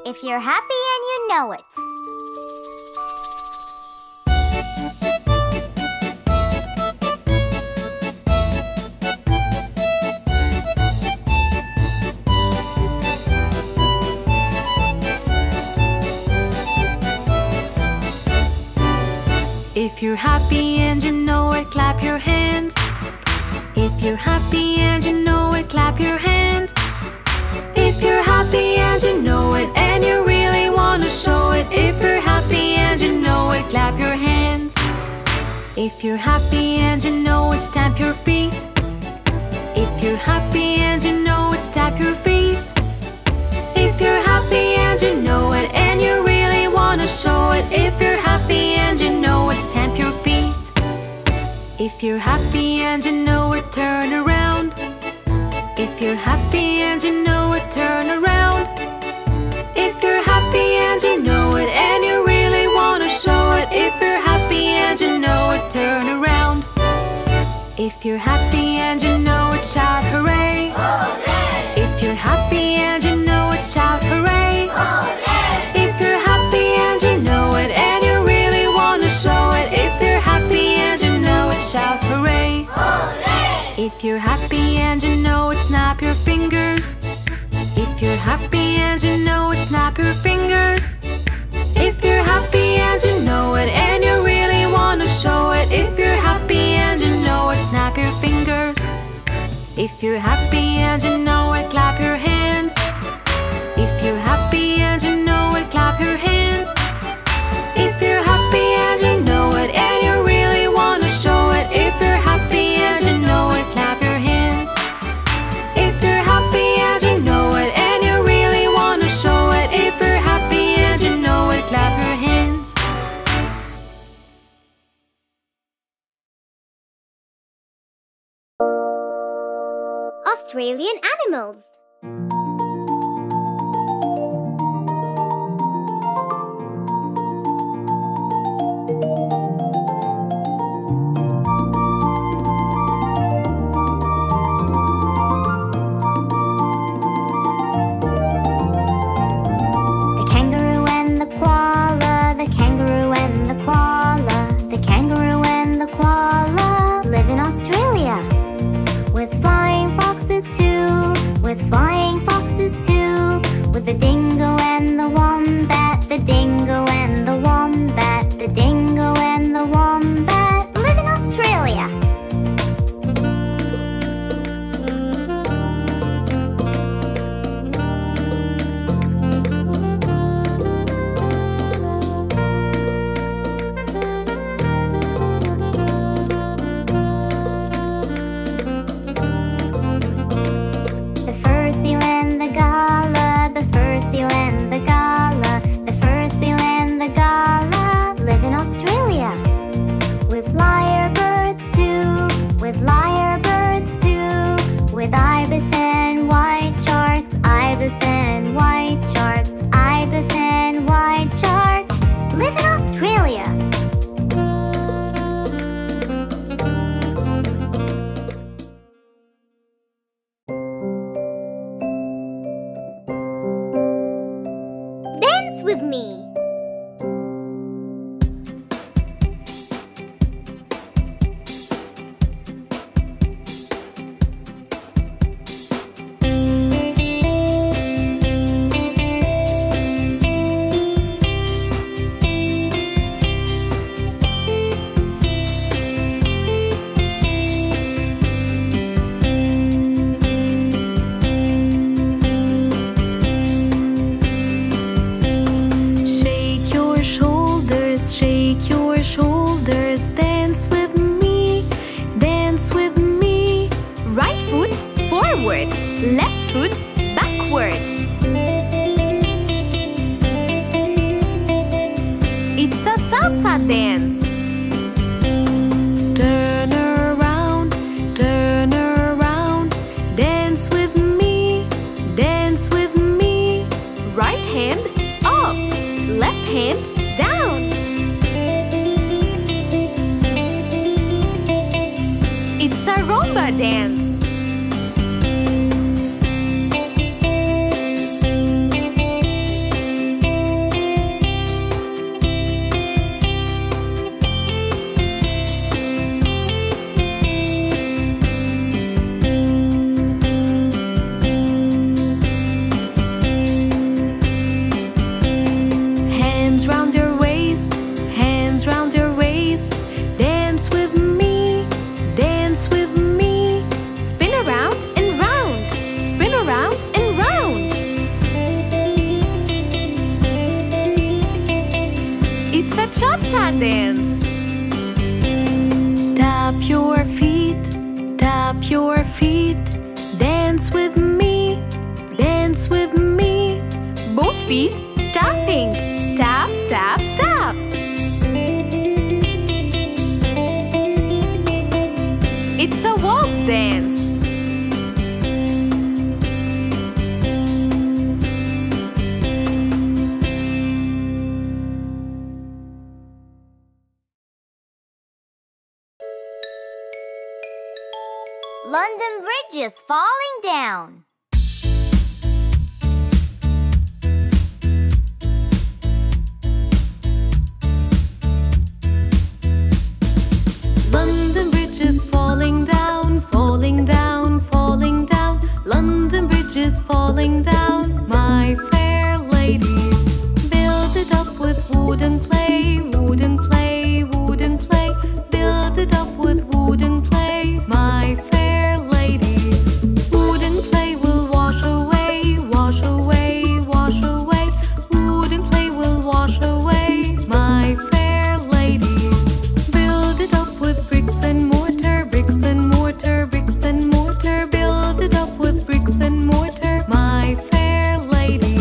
A: if you're happy and you know it.
B: If you're happy and you know it, clap your hands. If you're happy and you know it, clap your hands. If you're happy and you know it, and you really want to show it. If you're happy and you know it, clap your hands. If you're happy and you know it, stamp your feet. If you're happy and you know it, stamp your feet. If you're happy and you know it, and you really want to show it. If you're happy and you know it, stamp your feet. If you're happy and you know it, turn around. If you're happy and you know it, turn around. If you're happy and you know it, and you really want to show it. If you're happy and you know it, turn around. If you're happy and you know it, shout hooray! Hooray! If you're happy and you know it, shout hooray! Hooray! If you're happy and you know it, and you really want to show it. If you're happy and you know it, shout hooray! Hooray! If you're happy and you know it, snap your fingers. If you're happy and you know it, snap your fingers. If you're happy and you know it, and you really want to show it. If you're happy and you know it, snap your fingers. If you're happy and you know it, clap your hands. If you're happy and you know it, clap your hands. If you're happy and you know it, and you really want to show it. If you're happy and you know it, clap your hands. If you're happy and you know it, and you really want to show it. If you're happy and you know it, clap your hands.
A: Australian animals. The dingo and the wombat, the dingo and the wombat, the dingo and the wombat live in Australia. The fur seal and the gala, the fur seal and the gala, the fur seal and the gala live in Australia. With lyrebirds too, with lyrebirds too, with ibis and white sharks, ibis and white sharks, ibis and white sharks live in Australia. Dance with me.
B: Shake your shoulders, shake your shoulders. Dance with me, dance with me. Right foot forward, left foot backward. It's a salsa dance. Turn around, turn around. Dance with me, dance with me. Right hand up, left hand down. It's a rumba dance. cha-cha dance. Tap your feet, tap your feet. Dance with me, dance with me. Both feet tapping, tap, tap, tap. It's a waltz dance.
A: London Bridge is falling down.
B: London Bridge is falling down, falling down, falling down. London Bridge is falling down, my fair lady. Build it up with wooden clay, wooden clay, wooden clay. Build it up with wooden clay, my fair lady. Wooden clay will wash away, wash away, wash away. Wooden clay will wash away, my fair lady. Build it up with bricks and mortar, bricks and mortar, bricks and mortar. Build it up with bricks and mortar, my fair lady.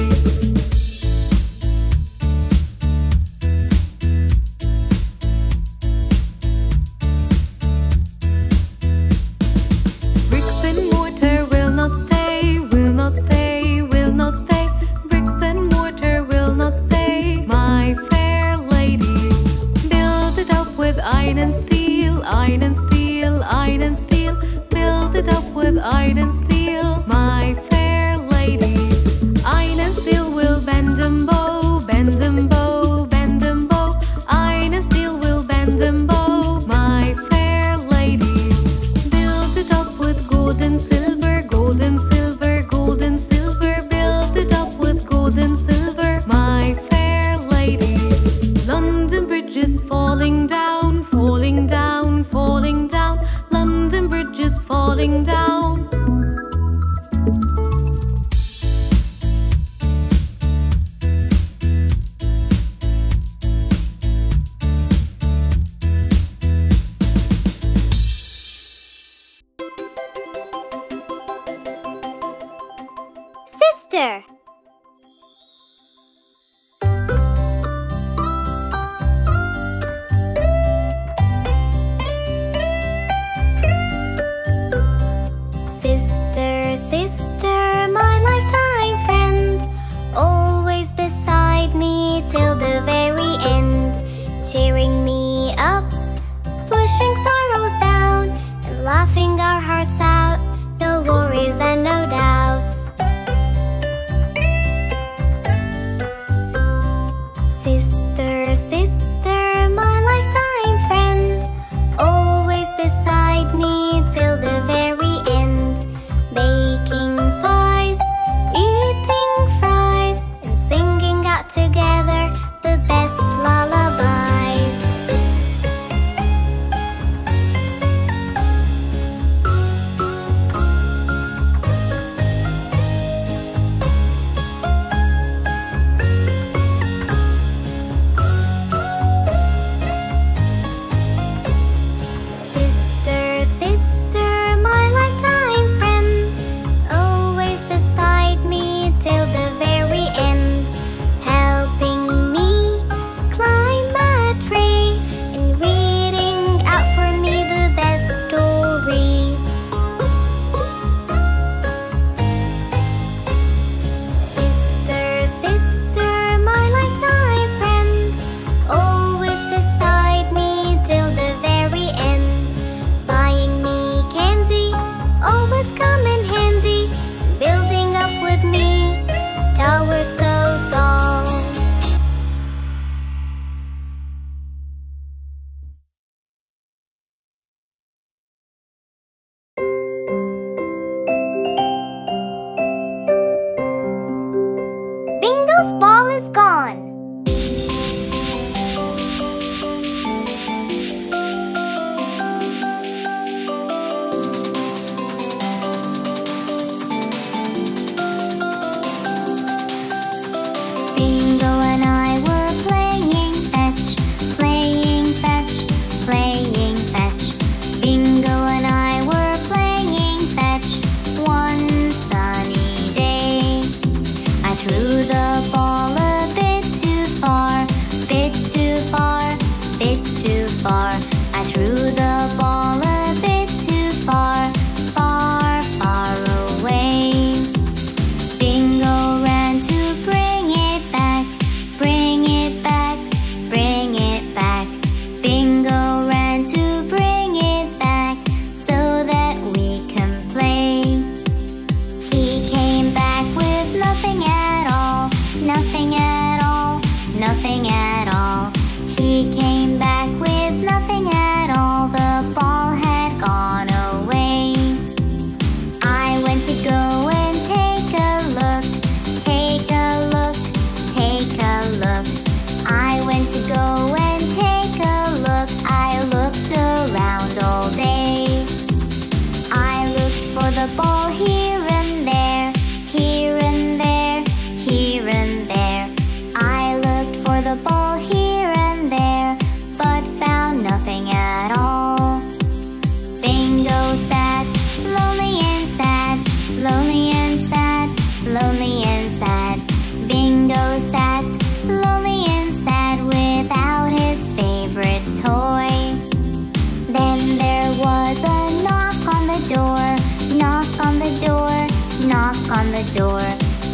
B: Bricks and mortar will not stay, will not stay, will not stay. Bricks and mortar will not stay, my fair lady. Build it up with iron and steel, iron and steel, iron and steel. Build it up with iron and steel, my fair lady. Iron and steel will bend and bow, bend and bow, bend and bow. Iron and steel will bend and bow, my fair lady. Build it up with gold and silver, gold and silver, gold and silver. Build it up with gold and silver, my fair lady. London Bridge is falling down, falling down, falling down. London Bridge is falling down.
A: Sister. Sister, sister, my lifetime friend, always beside me till the very end, cheering me up, pushing sorrows down, and laughing our hearts out, no worries and no doubts. Sister, sister, my lifetime friend, always beside me till the very end, baking pies, eating fries, and singing out together the best lullabies. Sister, sister, my lifetime friend, always beside me till the very end, helping me climb a tree and reading out for me the best story. Sister, sister, my lifetime friend, always beside me till the very end, buying me candy, always come in handy, building up with me towers so tall. Bingo's ball is gone. Bingo and I were playing fetch, playing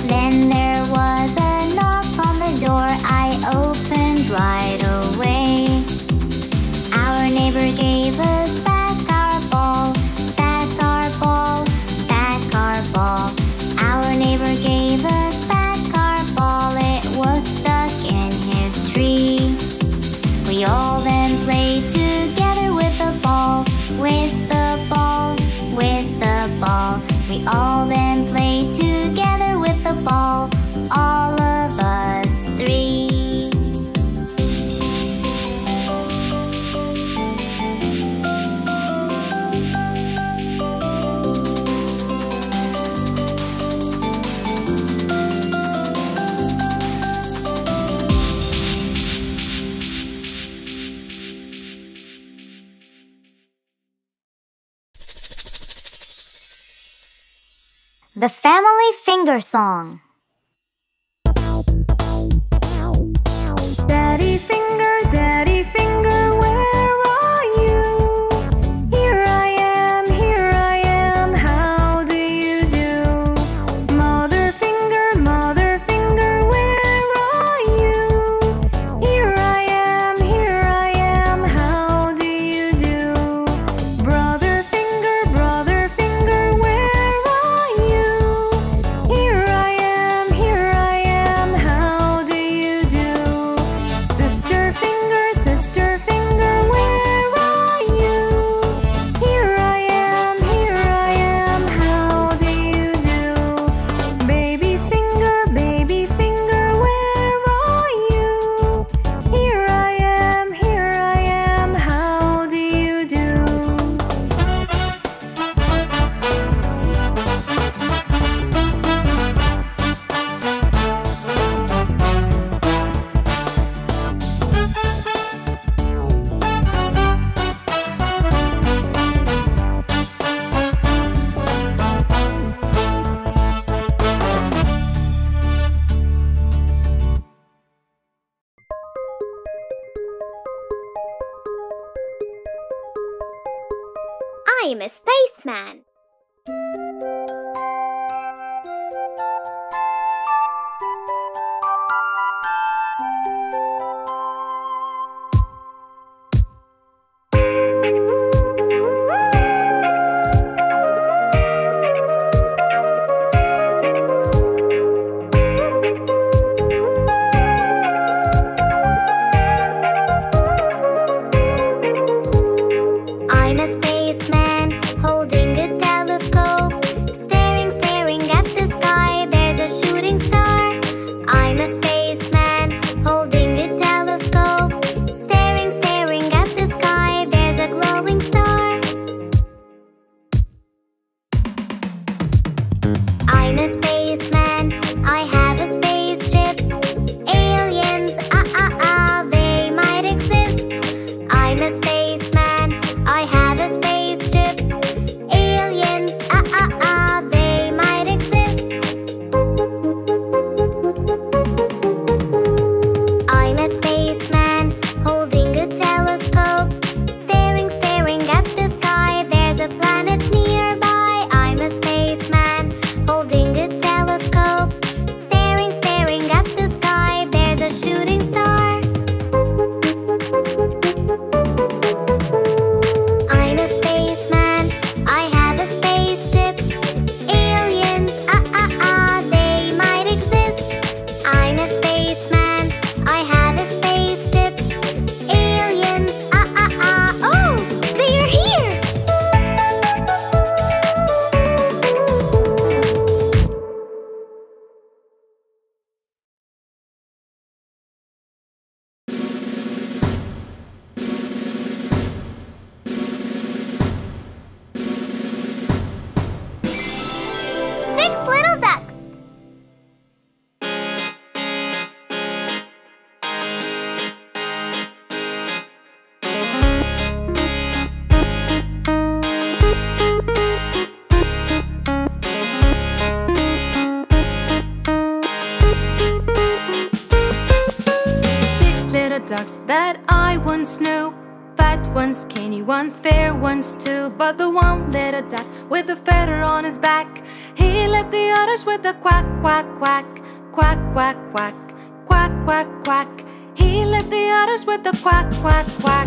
A: Then there was a knock on the door. I opened right away. Our neighbor gave us back our ball, back our ball, back our ball. Our neighbor gave us back our ball. It was stuck in his tree. We all then played together with the ball, with the ball, with the ball. We all then played together with the ball, all of us three. The Family Finger Song.
C: Daddy finger, daddy finger, where are you? Here I am, here I am, how do you do? Mother finger, mother finger, where are you? Here I am, here I am, how do you do? Brother finger, brother finger, where are you? Here I am, here I am, how do you do? Sister finger, sister finger, where are you? Here I am, here I am, how do you do? Baby finger, baby finger, where are you? Here I am, here I am, how do you do?
A: I'm a spaceman. I'm a spaceman holding a telescope, staring, staring at the sky. There's a shooting star. I'm a spaceman holding a telescope, staring, staring at the sky. There's a glowing star. I'm a spaceman. I have a spaceship. Aliens, ah ah ah, they might exist. I'm a spaceman. I have a spaceship. Aliens, ah ah ah, they might exist. I'm a spaceman holding a telescope, staring, staring at the sky. There's a planet nearby. I'm a spaceman holding a telescope, staring, staring at the sky. There's a shooting star. I'm a spaceman. I have a spaceship. Aliens, ah ah ah, they might exist. I'm a spaceman. I have a spaceship. Aliens, ah ah ah, oh, they are here. Six little ducks.
C: Six little ducks that I once knew, fat ones, skinny ones, fair ones too. But the one little duck with a feather on his back
B: He led the others with a quack, quack, quack, quack, quack, quack, quack, quack, quack. He led the others with a quack, quack, quack.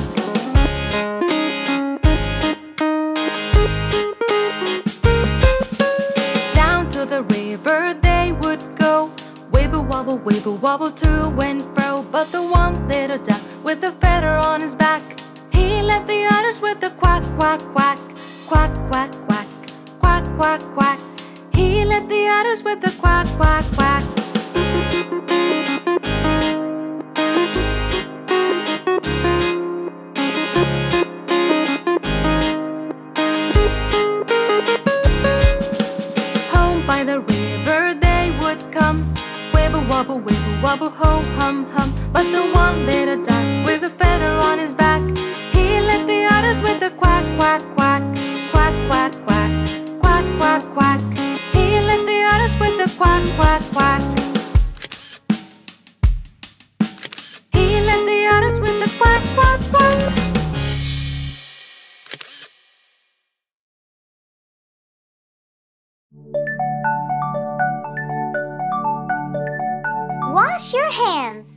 B: Down to the river they would go, wibble wobble, wibble wobble to and fro. But the one little duck with a feather on his back, he led the others with a quack, quack, quack, quack, quack, quack, quack, quack, quack. He led the others with a quack, quack, quack. Home by the river they would come, wibble wobble, wibble wobble, ho hum hum. But the one little duck with a feather on his back, he led the others with a quack, quack, quack, quack, quack, quack, quack, quack, quack. He led the others with a quack, quack, quack. He led the others with a quack, quack, quack.
A: Wash your hands.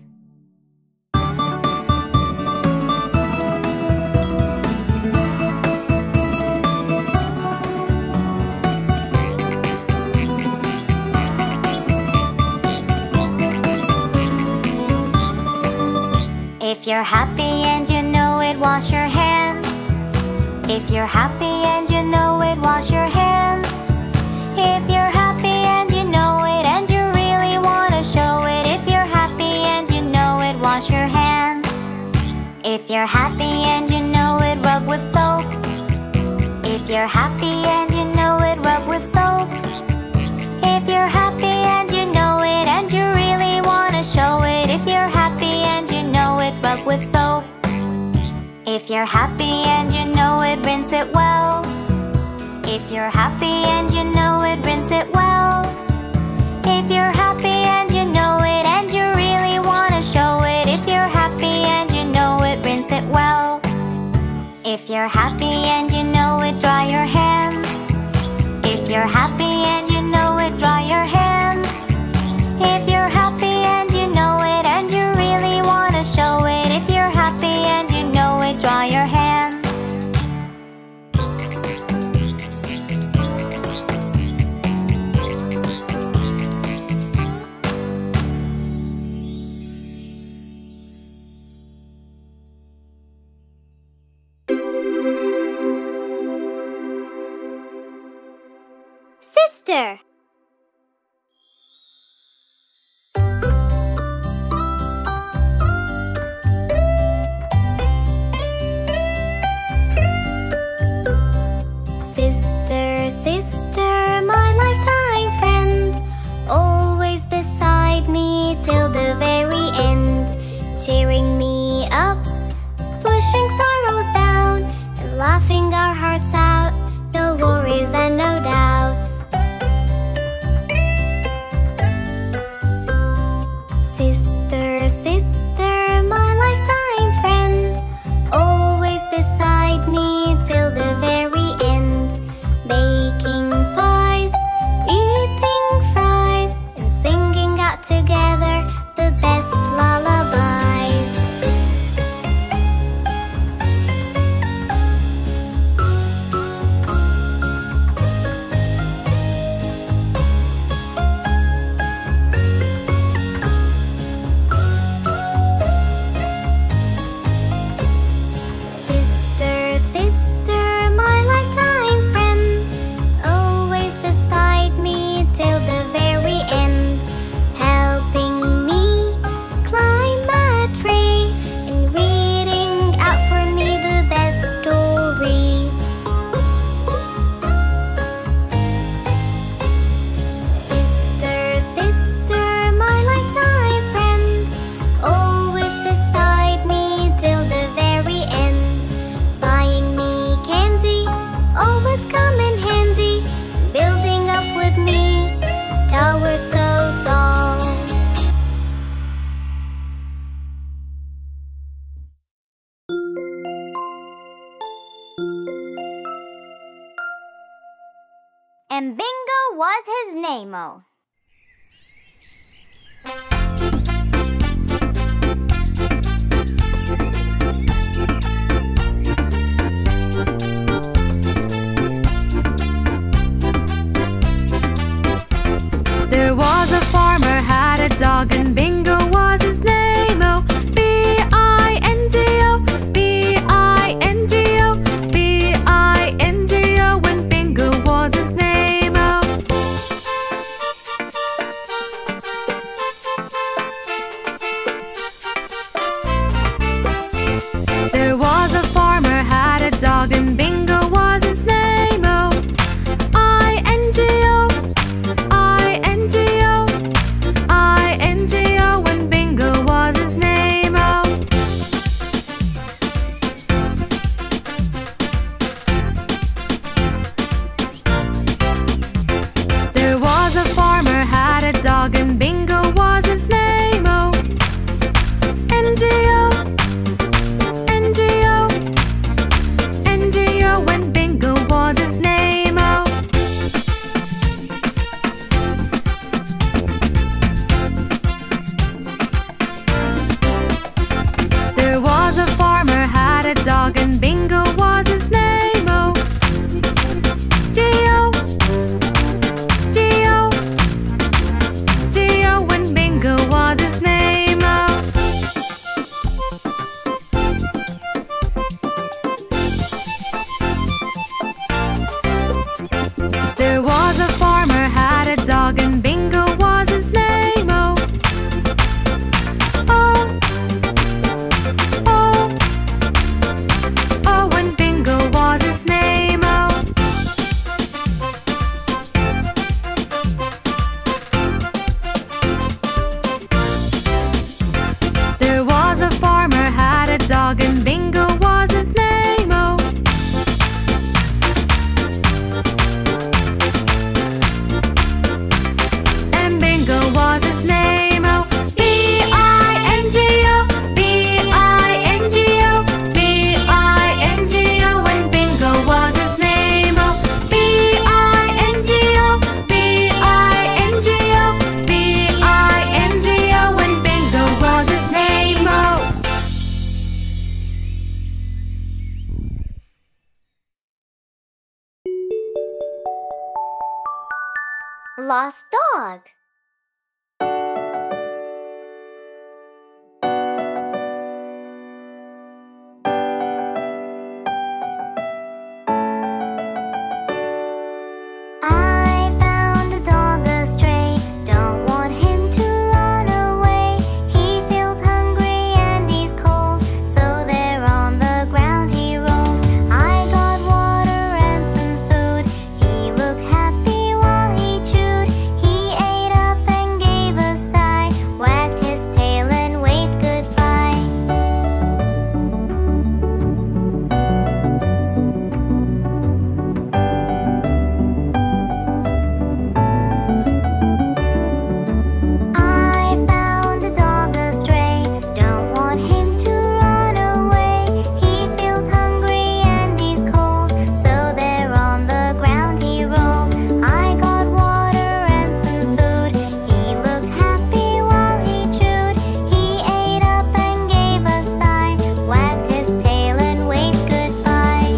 A: If you're happy and you know it, wash your hands. If you're happy and you know it, wash your hands. If you're happy and you know it and you really want to show it, if you're happy and you know it, wash your hands. If you're happy and you know it, rub with soap. If you're happy and you know it, rub with soap. If you're happy and you know it and you really want to show it, if you're happy and you know it, rub with soap. If you're happy and you know it, rinse it well. If you're happy and you know it, rinse it well. If you're happy and you know it and you really want to show it, if you're happy and you know it, rinse it well. If you're happy and you know it, dry your hands. If you're happy and you know it, dry your hands. If you're happy and you know it and you really want to show it, if you're happy and you know it, dry your hands. Sister. Sister, sister, my lifetime friend, always beside me till the very end, cheering me up, pushing sorrows down, and laughing our hearts out, no worries and no doubts. Sister, sister, my lifetime friend, always beside me till the very end, baking pies, eating fries, and singing out together the best lullabies. Sister, sister, my lifetime friend, always beside me till the very end, helping me climb a tree and reading out for me the best story. Sister, sister, my lifetime friend, always beside me till the very end, buying me candy, always come in handy, building up with me towers so tall. And bingo was his name-o?
B: There was a farmer had a dog and Bingo was his name-o. B I N G O, B I N G O, B I N G O, and Bingo was his name-o. There was a farmer had a dog and Bingo was his name-o. I N G O, I N G O, I N G O, and Bingo was his name-o. There was a farmer had a dog and Bingo was his name-o. N G O, N G O, N G O, and Bingo was his name-o. There was a farmer had a dog and Bingo was his name-o. G O, G O, G O, and Bingo was his name-o. There was a farmer had a dog and Bingo was his name-o. Oh, oh, oh, and Bingo was his name-o. There was a farmer had a dog and Bingo was his name-o. And Bingo was his name-o. B I N G O, B I N G O, B I N G O, and Bingo was his name-o. B I N G O, B I N G O, B I N G O, and Bingo was his name-o.
A: Lost dog. I found a dog astray. Don't want him to run away. He feels hungry and he's cold, so there on the ground he rolled. I got water and some food. He looked happy while he chewed. He ate up and gave a sigh, wagged his tail and waved goodbye. I found a dog astray. Don't want him to run away. He feels hungry and he's cold, so there on the ground he rolled. I got water and some food. He looked happy while he chewed. He ate up and gave a sigh, wagged his tail and waved goodbye.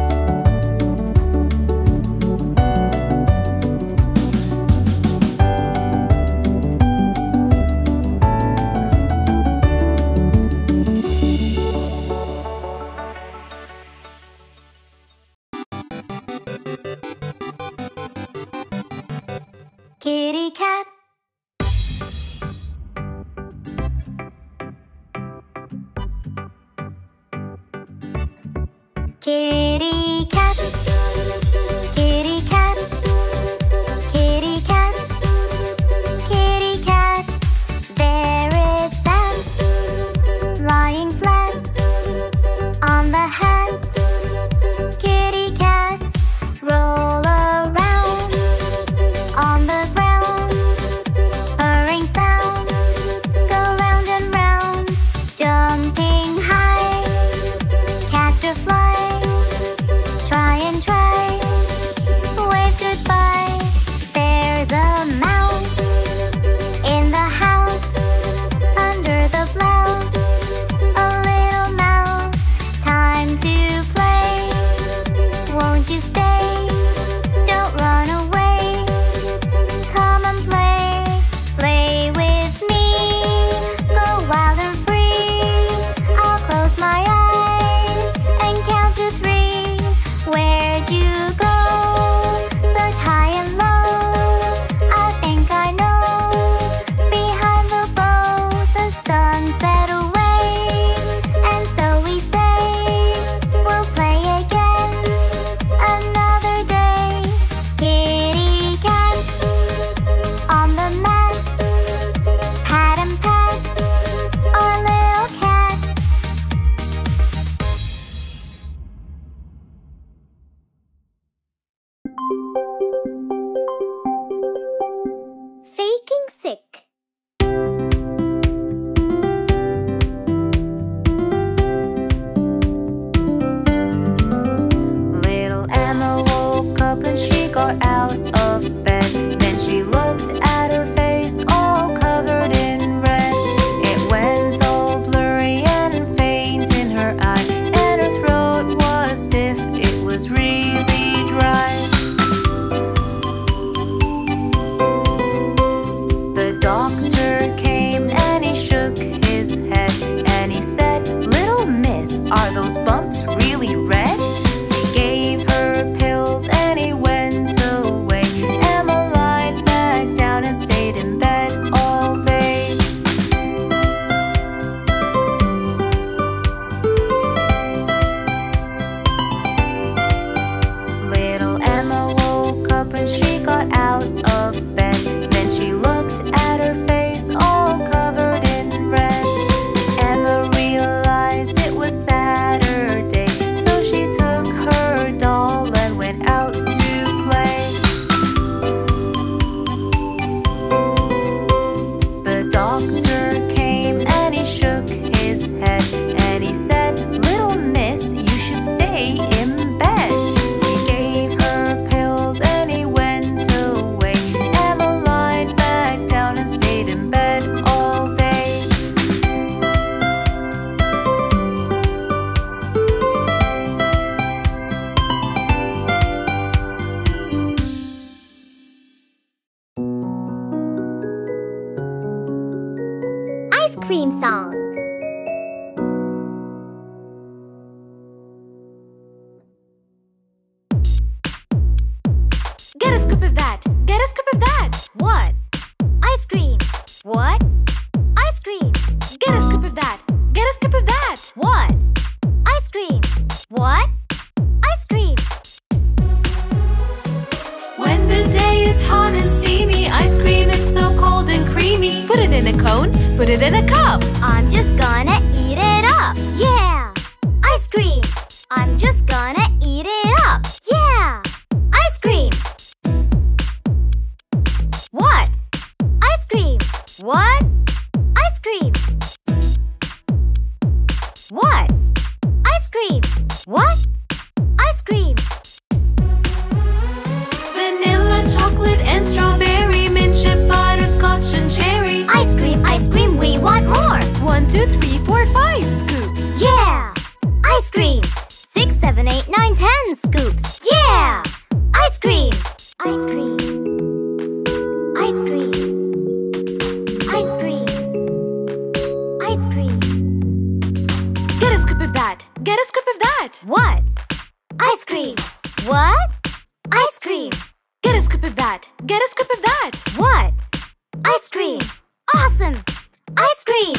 A: Kitty cat. Kitty cat. Kitty cat. Kitty cat. Kitty cat. There it's at, lying flat on the hat. Kitty cat. Roll around on the ground, purring sound, go round and round, jumping high, catch a fly, try and cream song.
B: Get a scoop of that. Get a scoop of that.
A: What? Ice cream. What? Ice cream.
B: Get a scoop of that. Get a scoop of that.
A: What? Ice cream. What? Ice cream.
B: When the day is hot and steamy, ice cream is so cold and creamy. Put it in a cone, put it in a cup.
A: I'm just gonna eat it up. Yeah! Ice cream. I'm just gonna eat it up. Yeah! Ice cream. What? Ice cream. What? Ice cream. What? Ice cream. What? Ice cream.
B: Vanilla, chocolate, and strawberry, mint chip, butterscotch, and cherry.
A: Ice cream, ice cream, we want more.
B: One, two, three, four, five scoops.
A: Yeah! Ice cream. Six, seven, eight, nine, ten scoops. Yeah! Ice cream. Ice cream. Ice cream. Ice cream. Ice cream.
B: Get a scoop of that. Get a scoop of that.
A: What? Ice cream. What? Ice cream.
B: Get a scoop of that. Get a scoop of that.
A: What? Ice cream. Awesome! Ice cream.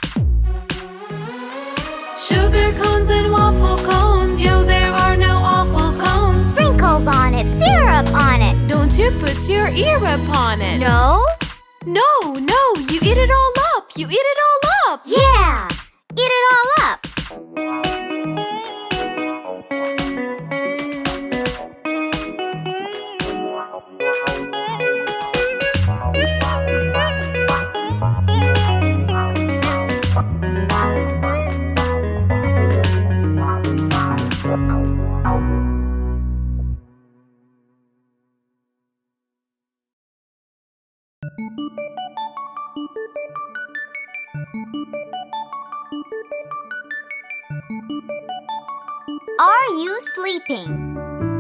B: Sugar cones and waffle cones. Yo, there are no awful cones.
A: Sprinkles on it, syrup on it.
B: Don't you put your ear upon it.
A: No?
B: No, no, you eat it all up. You eat it all up.
A: Yeah! Eat it all up. Are you sleeping?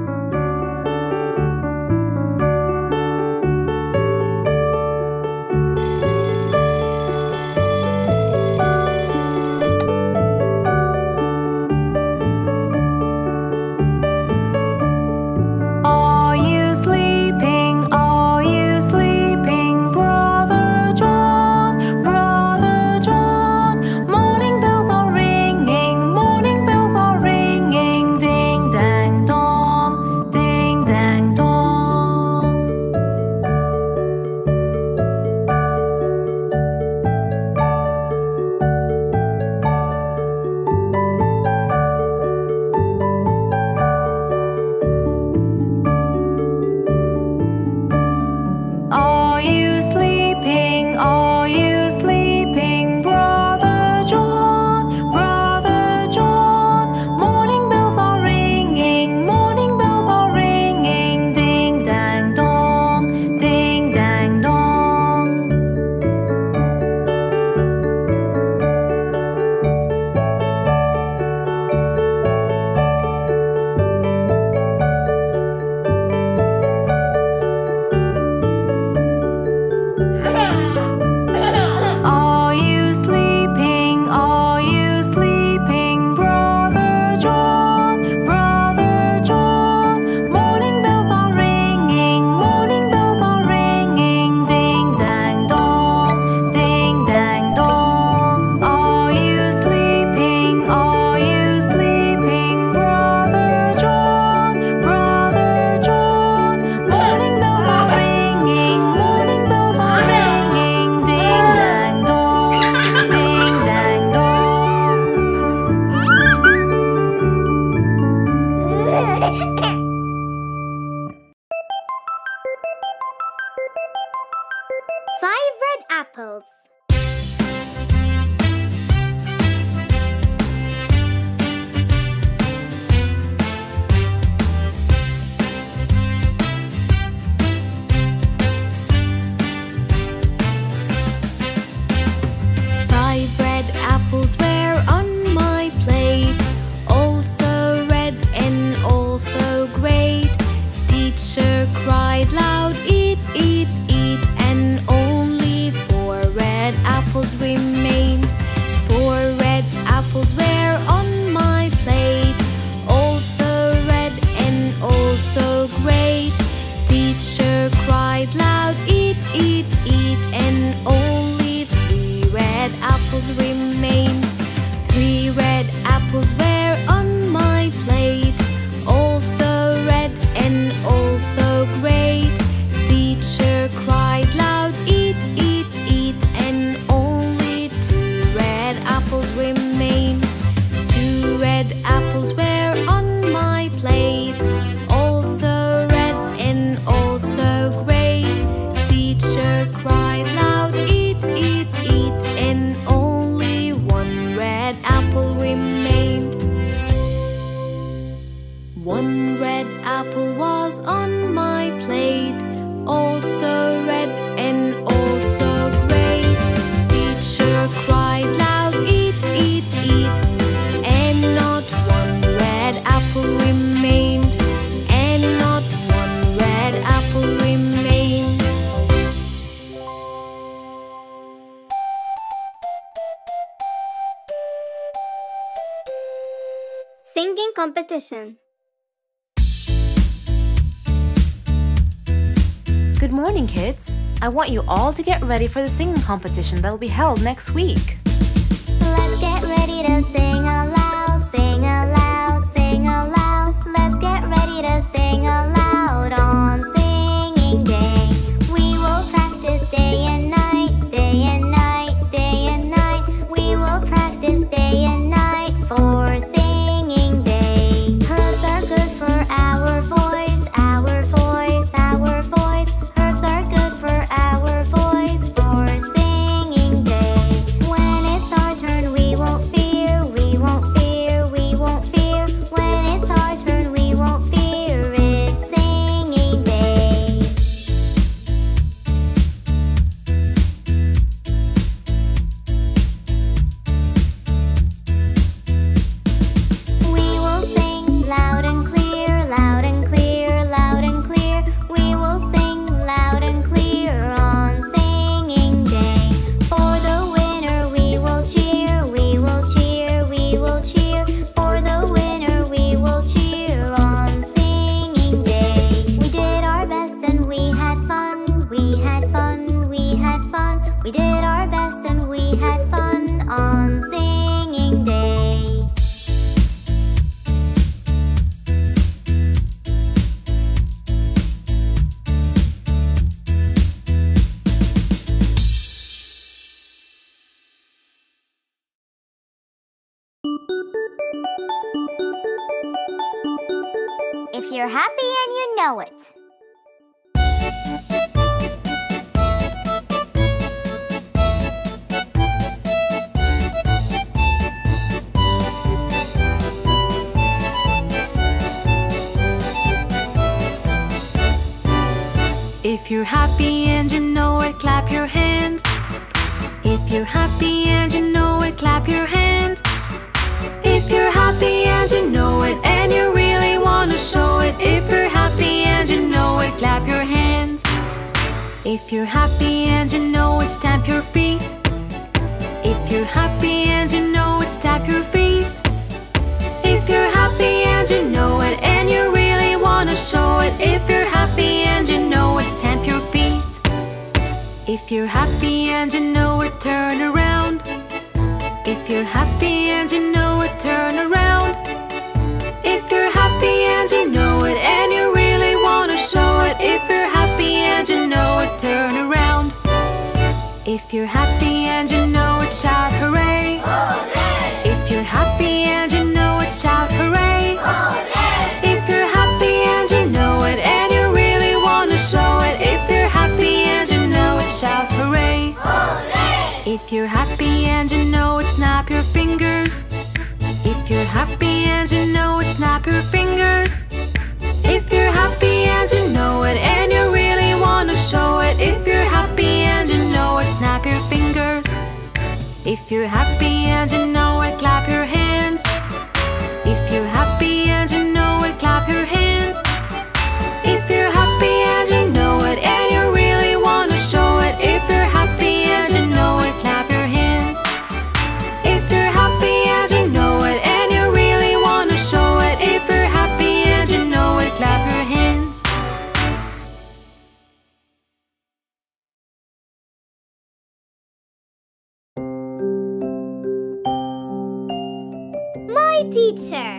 C: Are you sleeping? Are you sleeping, Brother John? Brother John, morning bells are ringing, morning bells are ringing, ding dang dong, ding dang dong. Are you sleeping? Are you sleeping, Brother John? Brother John, morning bells are ringing, morning bells are ringing, ding dang dong, ding dang dong. Are you sleeping? Are you sleeping, Brother John? Brother John, morning bells are ringing, morning bells are ringing, ding dang dong, ding dang dong. Are you sleeping? Are you sleeping, Brother John? Brother John, morning bells are ringing, morning bells are ringing, ding dang dong, ding dang dong.
A: Five red apples.
B: Five red apples were on my plate, also red and also great. Teacher cried loud, eat, eat, eat, and only four red apples remained.
A: Singing competition.
C: Good morning, kids. I want you all to get ready for the singing competition that will be held next week.
A: Let's get ready to sing aloud, sing aloud, sing aloud. Let's get ready to sing aloud on singing day. We will practice day and night, day and night, day and night. We will practice day and night for singing day. Herbs are good for our voice, our voice, our voice. Herbs are good for our voice for singing day. When it's our turn, we won't fear, we won't fear, we won't fear. When it's our turn, we won't fear. It's singing day. We will sing loud and clear, loud and clear, loud and clear. We will sing loud and clear on singing day. For the winner we will cheer, we will cheer, we will cheer. For the winner we will cheer on singing day. We did our best and we had fun, we had fun, we had fun. We did our best and we had fun on singing day. If you're happy and you know it.
B: If you're happy and you know it, clap your hands. If you're happy and you know it, clap your hands. If you're happy and you know it, and you really want to show it. If you're happy and you know it, clap your hands. If you're happy and you know it, stamp your feet. If you're happy and you know it, tap your feet. If you're happy and you know it, and you really want to show it. If you're happy and you know it, stamp your feet. If you're happy and you know it, turn around. If you're happy and you know it, turn around. If you're happy and you know it, and you really want to show it. If you're happy and you know it, turn around. If you're happy and you know it, shout hooray! Hooray! If you're happy and you know it, shout hooray! Hooray! If you're happy and you know it, and you really want to show it. If you're happy and you know it, shout hooray! Hooray! If you're happy and you know it, snap your fingers. If you're happy and you know it, snap your fingers. If you're happy and you know it, and you really want to show it. If you're happy and you know it, snap your fingers. If you're happy and you know it, clap your hands. If you're happy and you know it, clap your hands. If you're happy and you know it, and you really want to show it. If you're happy and you know it, clap your hands. If you're happy and you know it, and you really want to show it. If you're happy and you know it, clap your hands.
A: My teacher.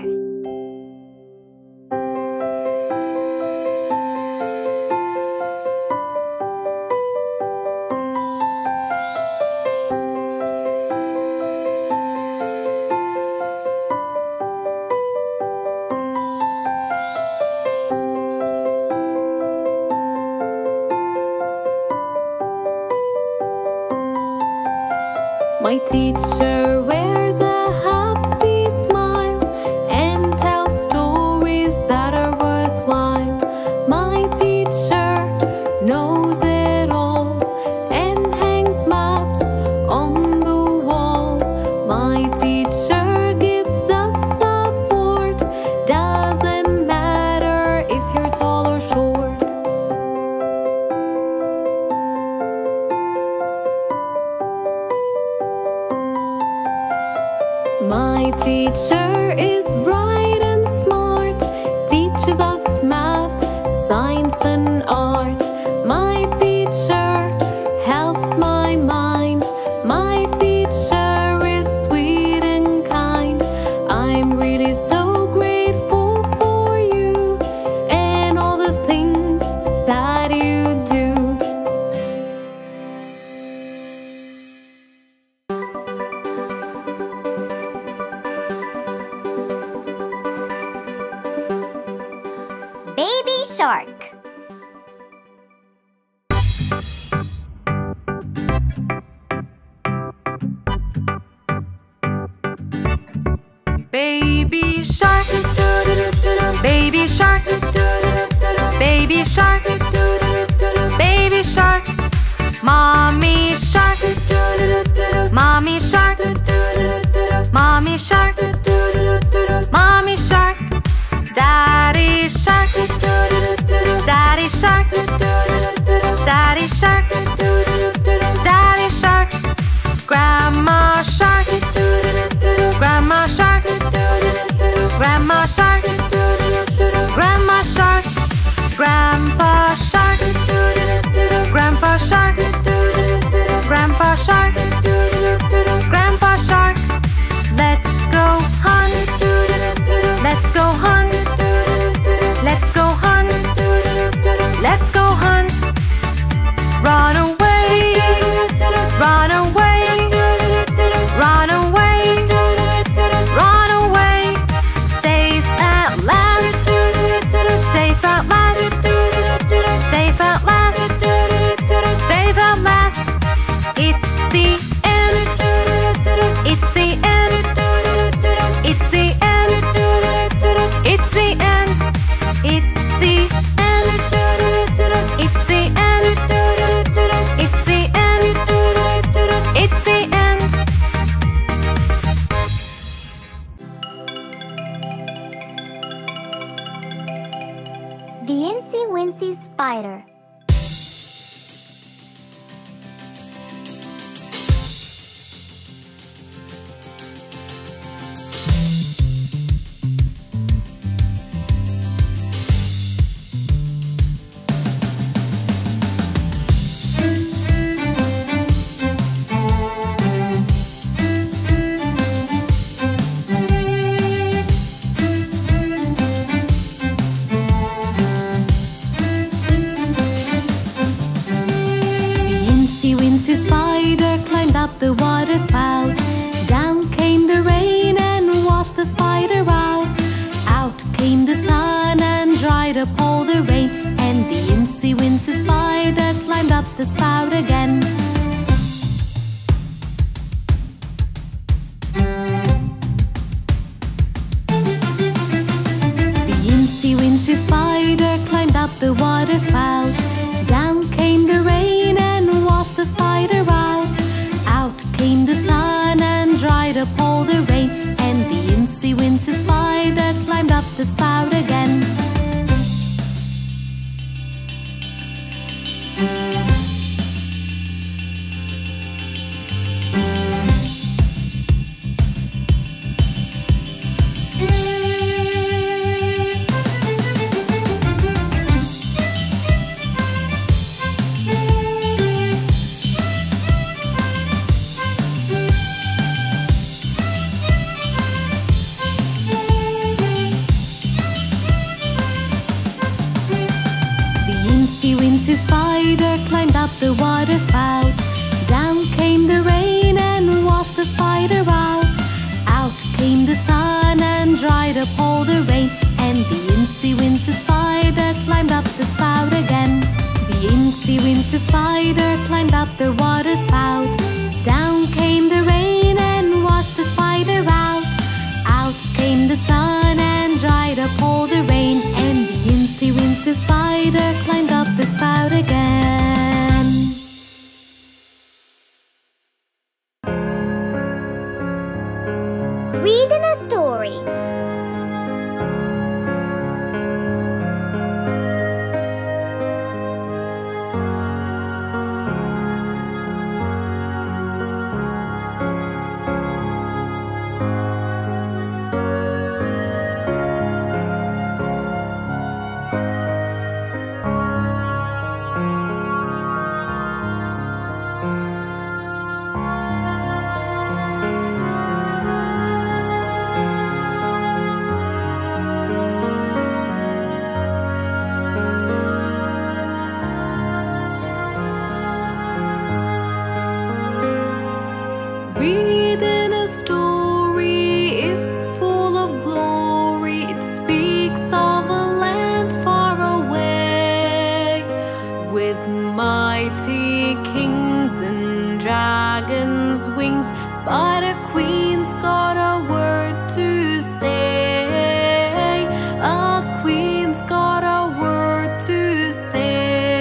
B: My teacher wears a happy smile and tells stories that are worthwhile. My teacher knows it all and hangs maps on the wall. My teacher gives us support. Doesn't matter if you're tall or short. My teacher is bright
A: Baby Shark.
B: Baby shark, baby shark, baby shark, baby shark, mommy shark, mommy shark, mommy shark, mommy shark, daddy shark, daddy shark, daddy shark, daddy shark, grandma shark, grandma shark, grandma shark, grandma shark, grandpa shark, grandpa shark, grandpa shark, grandpa shark. Let's go hunt, let's go hunt, let's go hunt, let's go hunt. Run away, run away, run away, run away. Safe at last, safe at last, safe at last, safe at last. It's the end, it's the end, it's the end, it's the end, it's the end, it's the end, it's the end, it's the end.
A: The Incy Wincy Spider.
B: Spider climbed up the water spout. Down came the rain and washed the spider out. Out came the sun and dried up all the rain. And the Incy Wincy Spider climbed up the spout again. The Incy Wincy Spider climbed up the water spout. Down came the rain and washed the spider out. Out came the sun and dried up all the rain. And the Incy Wincy Spider climbed up the spout again. Wincy Spider climbed up the water spout. Down came the rain and washed the spider out. Out came the sun and dried up all the rain. And the Incy Wincy Spider climbed up the spout again. The Incy Wincy Spider climbed up the water spout. Down came the rain and washed the spider out. Out came the sun and dried up all the rain. And the Incy Wincy Spider climbed up the spout again.
A: Reading a story.
B: dragon's wings, but a queen's got a word to say. A queen's got a word to say.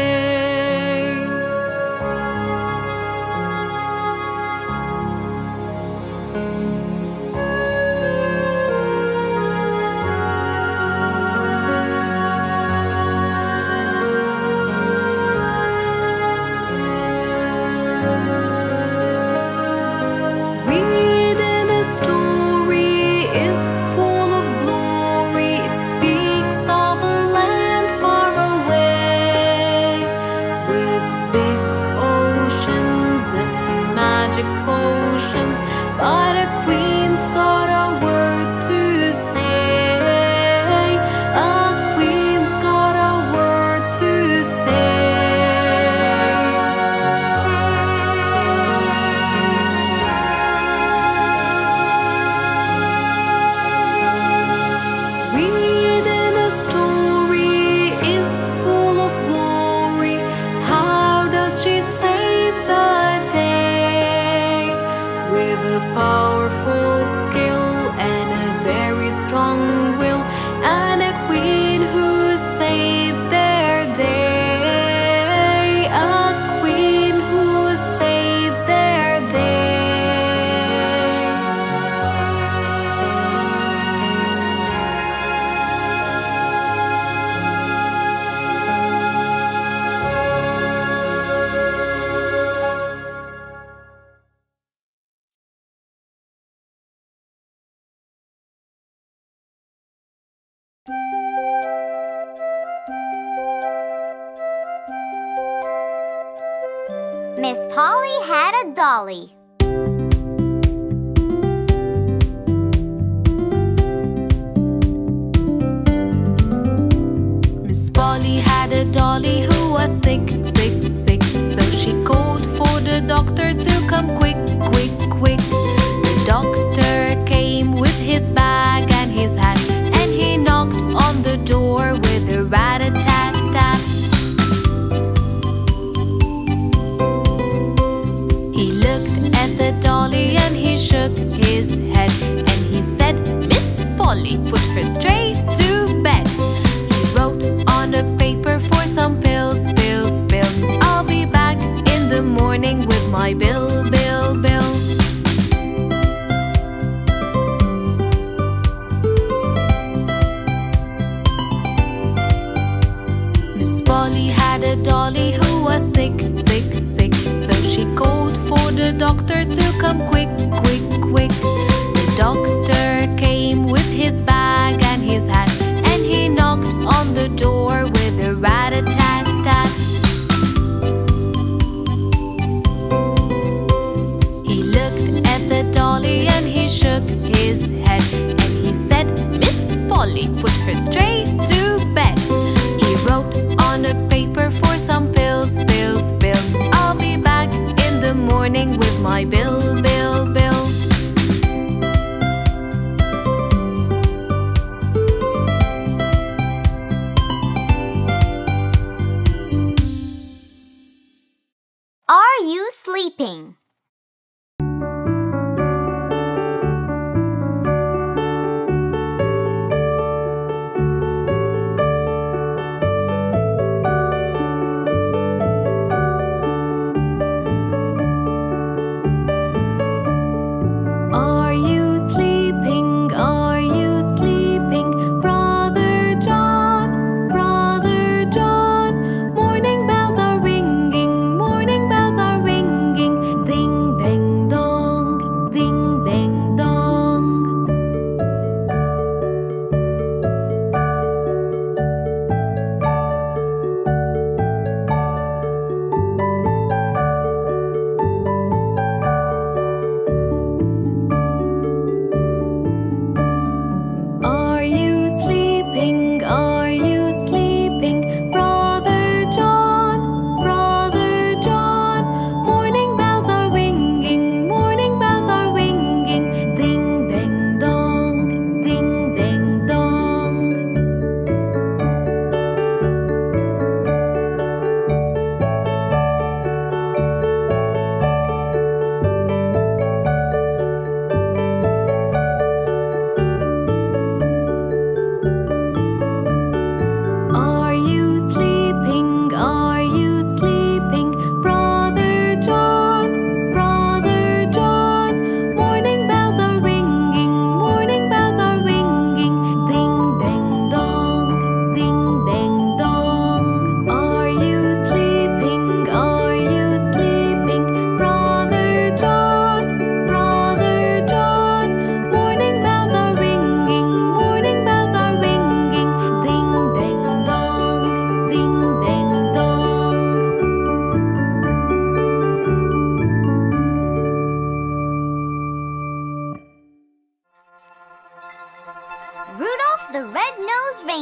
B: Reading a story is full of glory. It speaks of a land far away, with big oceans and magic potions. But a queen's got a word to say. A queen's got a word to say. Reading a story is full of glory. How does she save the day? With a powerful skill and a very strong will, and a queen who saved their day. A queen who saved their day.
A: Miss Polly had a dolly.
B: Miss Polly had a dolly who was sick, sick, sick. So she called for the doctor to come quick, quick, quick. The doctor came with his bag and his hat, and he knocked on the door with a rat-a-tat-tat. He looked at the dolly and he shook his head, and he said, "Miss Polly, put her straight to bed." He wrote on a paper for some pills, pills, pills. "I'll be back in the morning with my bill, bill, bill." Miss Polly had a dolly who was sick, sick, sick. So she called for the doctor to come quick, quick, quick. The doctor came with his bag and his hat, and he knocked on the door with a rat-a-tat-tat. He looked at the dolly and he shook his head, and he said, "Miss Polly, put her straight to bed." He wrote on a paper for some pills, pills, pills. "I'll be back in the morning with my bill, bill, bill."
A: Are you sleeping?
B: Are you sleeping? Are you sleeping? Brother John, Brother John. Morning bells are ringing, morning bells are ringing. Ding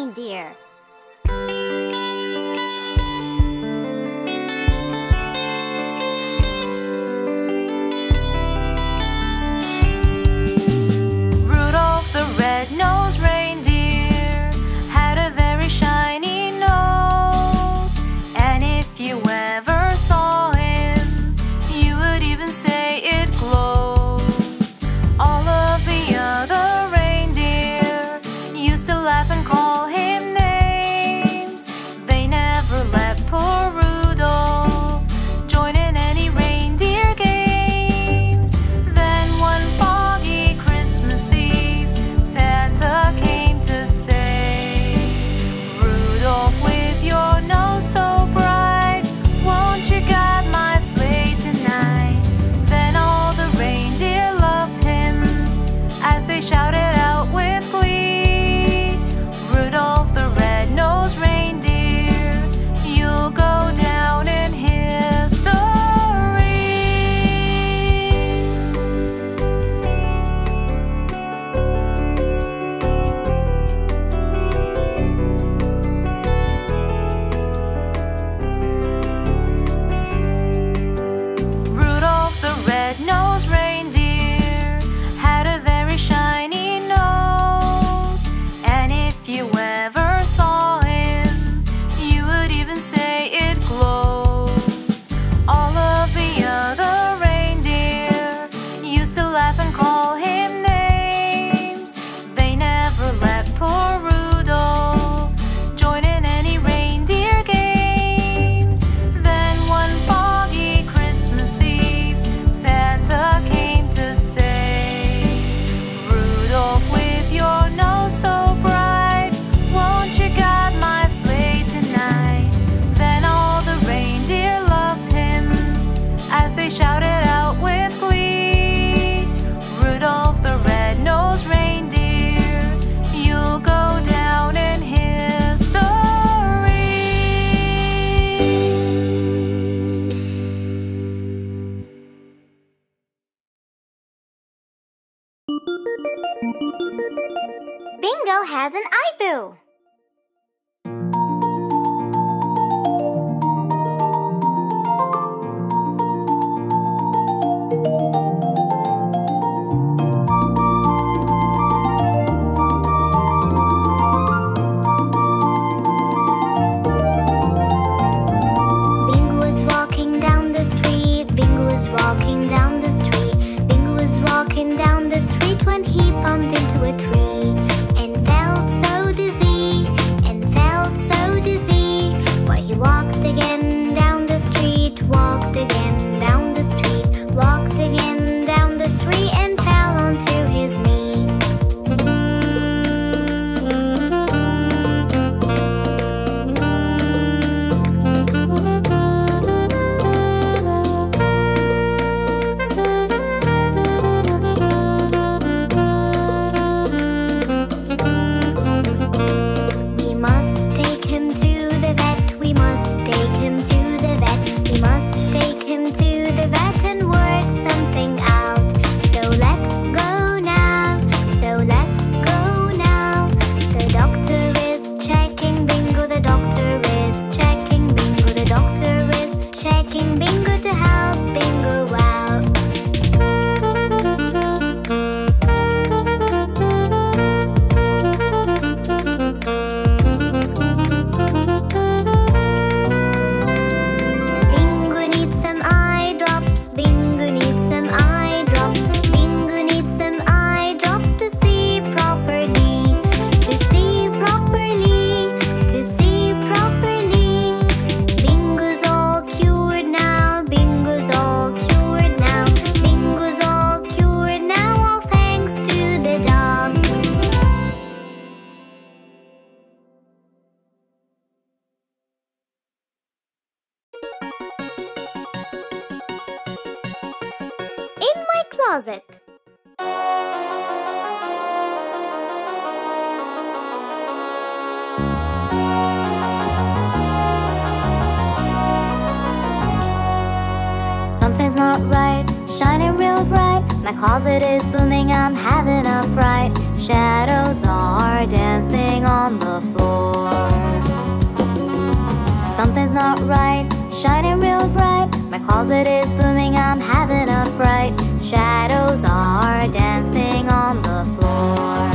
A: reindeer.
C: Rudolph the red-nosed reindeer had a very shiny nose, and if you ever saw him, you would even say it glows. All of the other reindeer used to laugh and call him names. They never let poor Rudolph join in any reindeer games. Then one foggy Christmas Eve, Santa came to say, Rudolph, with your nose so bright, won't you guide my sleigh tonight? Then all the reindeer loved him as they shouted out with glee, Rudolph the red-nosed reindeer, you'll go down in history. Rudolph the red-nosed reindeer had a very shiny nose, and if you ever saw him, you would even say it glows. All of the other reindeer used to laugh and call him names. They never let poor Rudolph join in any reindeer games. Then one foggy Christmas Eve, Santa came to say, Rudolph, with your nose so bright, won't you guide my sleigh tonight? Then all the reindeer loved him as they shouted out with glee, Rudolph the red-nosed reindeer, you'll go down in history.
A: Bingo has an I-Boo. Bingo was walking down the street. Bingo was walking down the street. Bingo was walking down the street when he bumped into a tree and felt so dizzy, and felt so dizzy. But he walked again down the street, walked again down the street, walked again down the street and fell onto his knee. We must take him to the vet. We must take him to the vet. We must take him to the vet and work something out. So let's go now. So let's go now. The doctor is checking Bingo. The doctor is checking Bingo. The doctor is checking Bingo to help Bingo out. Bingo needs some eye drops. Bingo needs some eye drops. Bingo needs some eye drops to see properly. To see properly. To see properly. Bingo's all cured now. Bingo's all cured now. Bingo's all cured now. All thanks to the dog. In my closet.
D: Something's not right, shining real bright.
A: My closet is booming, I'm having a fright. Shadows are dancing on the floor. Something's not right, shining real bright. My closet is booming, I'm having a fright. Shadows are dancing on the floor.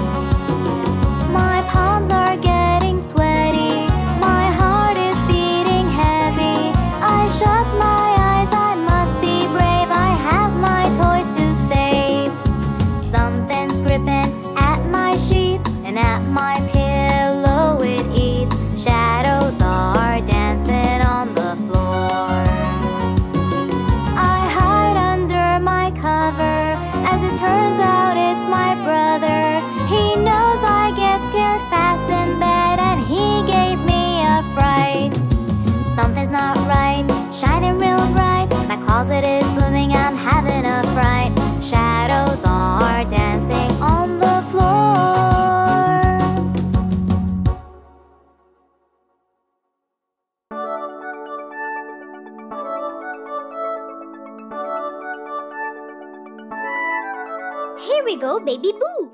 A: My palms are getting sweaty. My heart is beating heavy. I shut my eyes, I must be brave. I have my toys to save. Something's gripping at my sheets, and at my pillow it eats. Shadows are dancing on the floor. I hide under my cover. As it turns out, it's my brother. He knows I get scared fast in bed, and he gave me a fright. Something's not right, shining real bright. My closet is booming, I'm having a fright. Shadows are dancing on the floor.
D: Here we go, Baby Boo.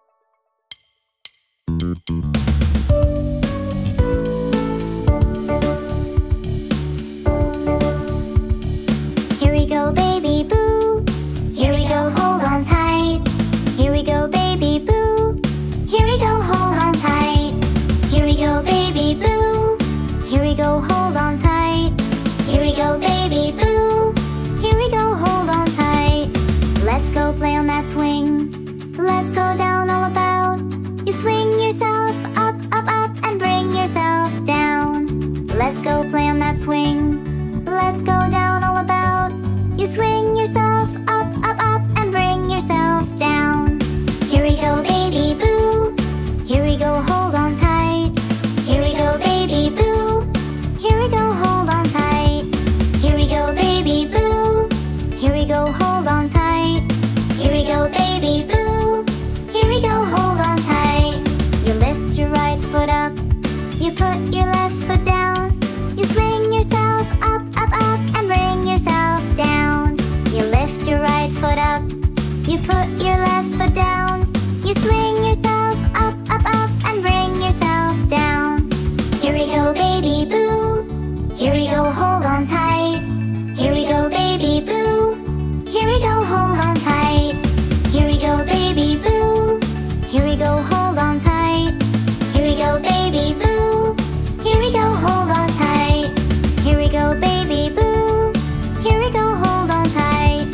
A: Here we go, Baby Boo. Here we go, hold on tight. Here we go, Baby Boo. Here we go, hold on tight. Here we go, Baby Boo. Here we go, hold on tight. Here we go, Baby Boo. Here we go, hold on tight. Let's go play on that swing. Let's go down all about. You swing yourself up, up, up, and bring yourself down. Let's go play on that swing. Let's go down all about. You swing yourself up, up, up, and bring yourself down. Here we go, Baby Boo. Here we go, hold on tight. Here we go, Baby Boo. Here we go, hold on tight. Here we go, Baby Boo. Here we go, hold on tight. Here we go, Baby Boo. Here we go, hold on tight. You lift your right foot up. You put your left foot down. You swing yourself up, up, up, and bring yourself down. You lift your right foot up. You put your left foot down. You swing yourself up, up, up, and bring yourself down. Here we go, Baby Boo. Here we go, hold on tight. Here we go, Baby Boo. Here we go, hold on tight. Here we go, Baby Boo. Here we go, hold on tight. Here we go, Baby Boo. Here we go, hold on tight. Here we go, Baby Boo. Here we go, hold on tight.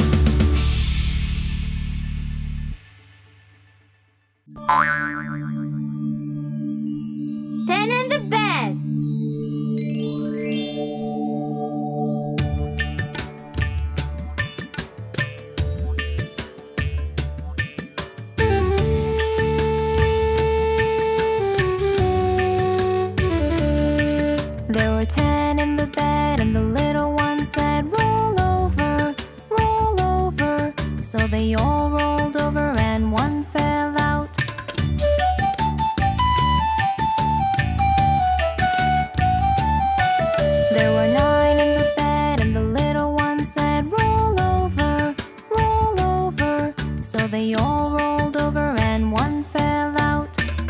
D: Ten in the bed.
C: There were ten in the bed, and the little one said, roll over, roll over. So they all rolled over, and one fell out. There were nine in the bed, and the little one said, roll over, roll over. So they all rolled over, and one fell out.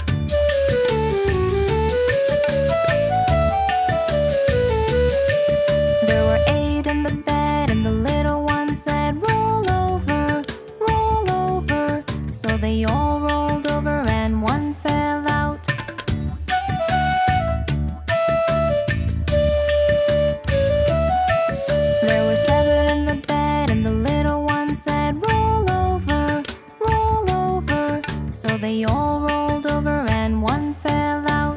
C: There were eight in the bed, and the little one said, roll over, roll over. So they all rolled over, and one fell out. There were seven in the bed, and the little one said, roll over, roll over. So they all rolled over, and one fell out.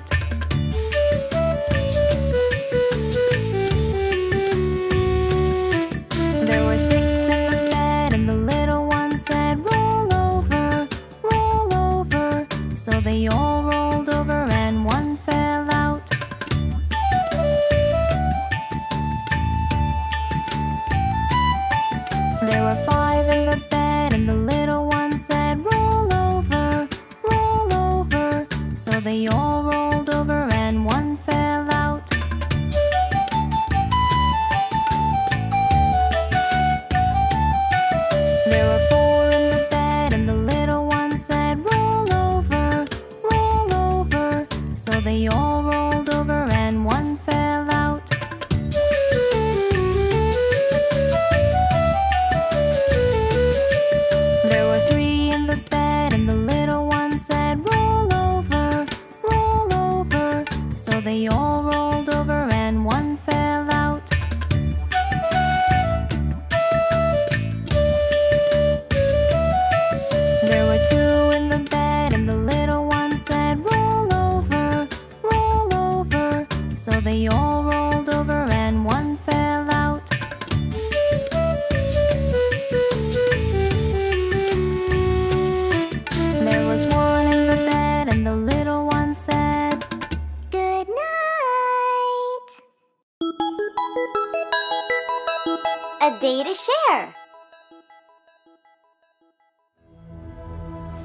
C: There were six in the bed, and the little one said, roll over, roll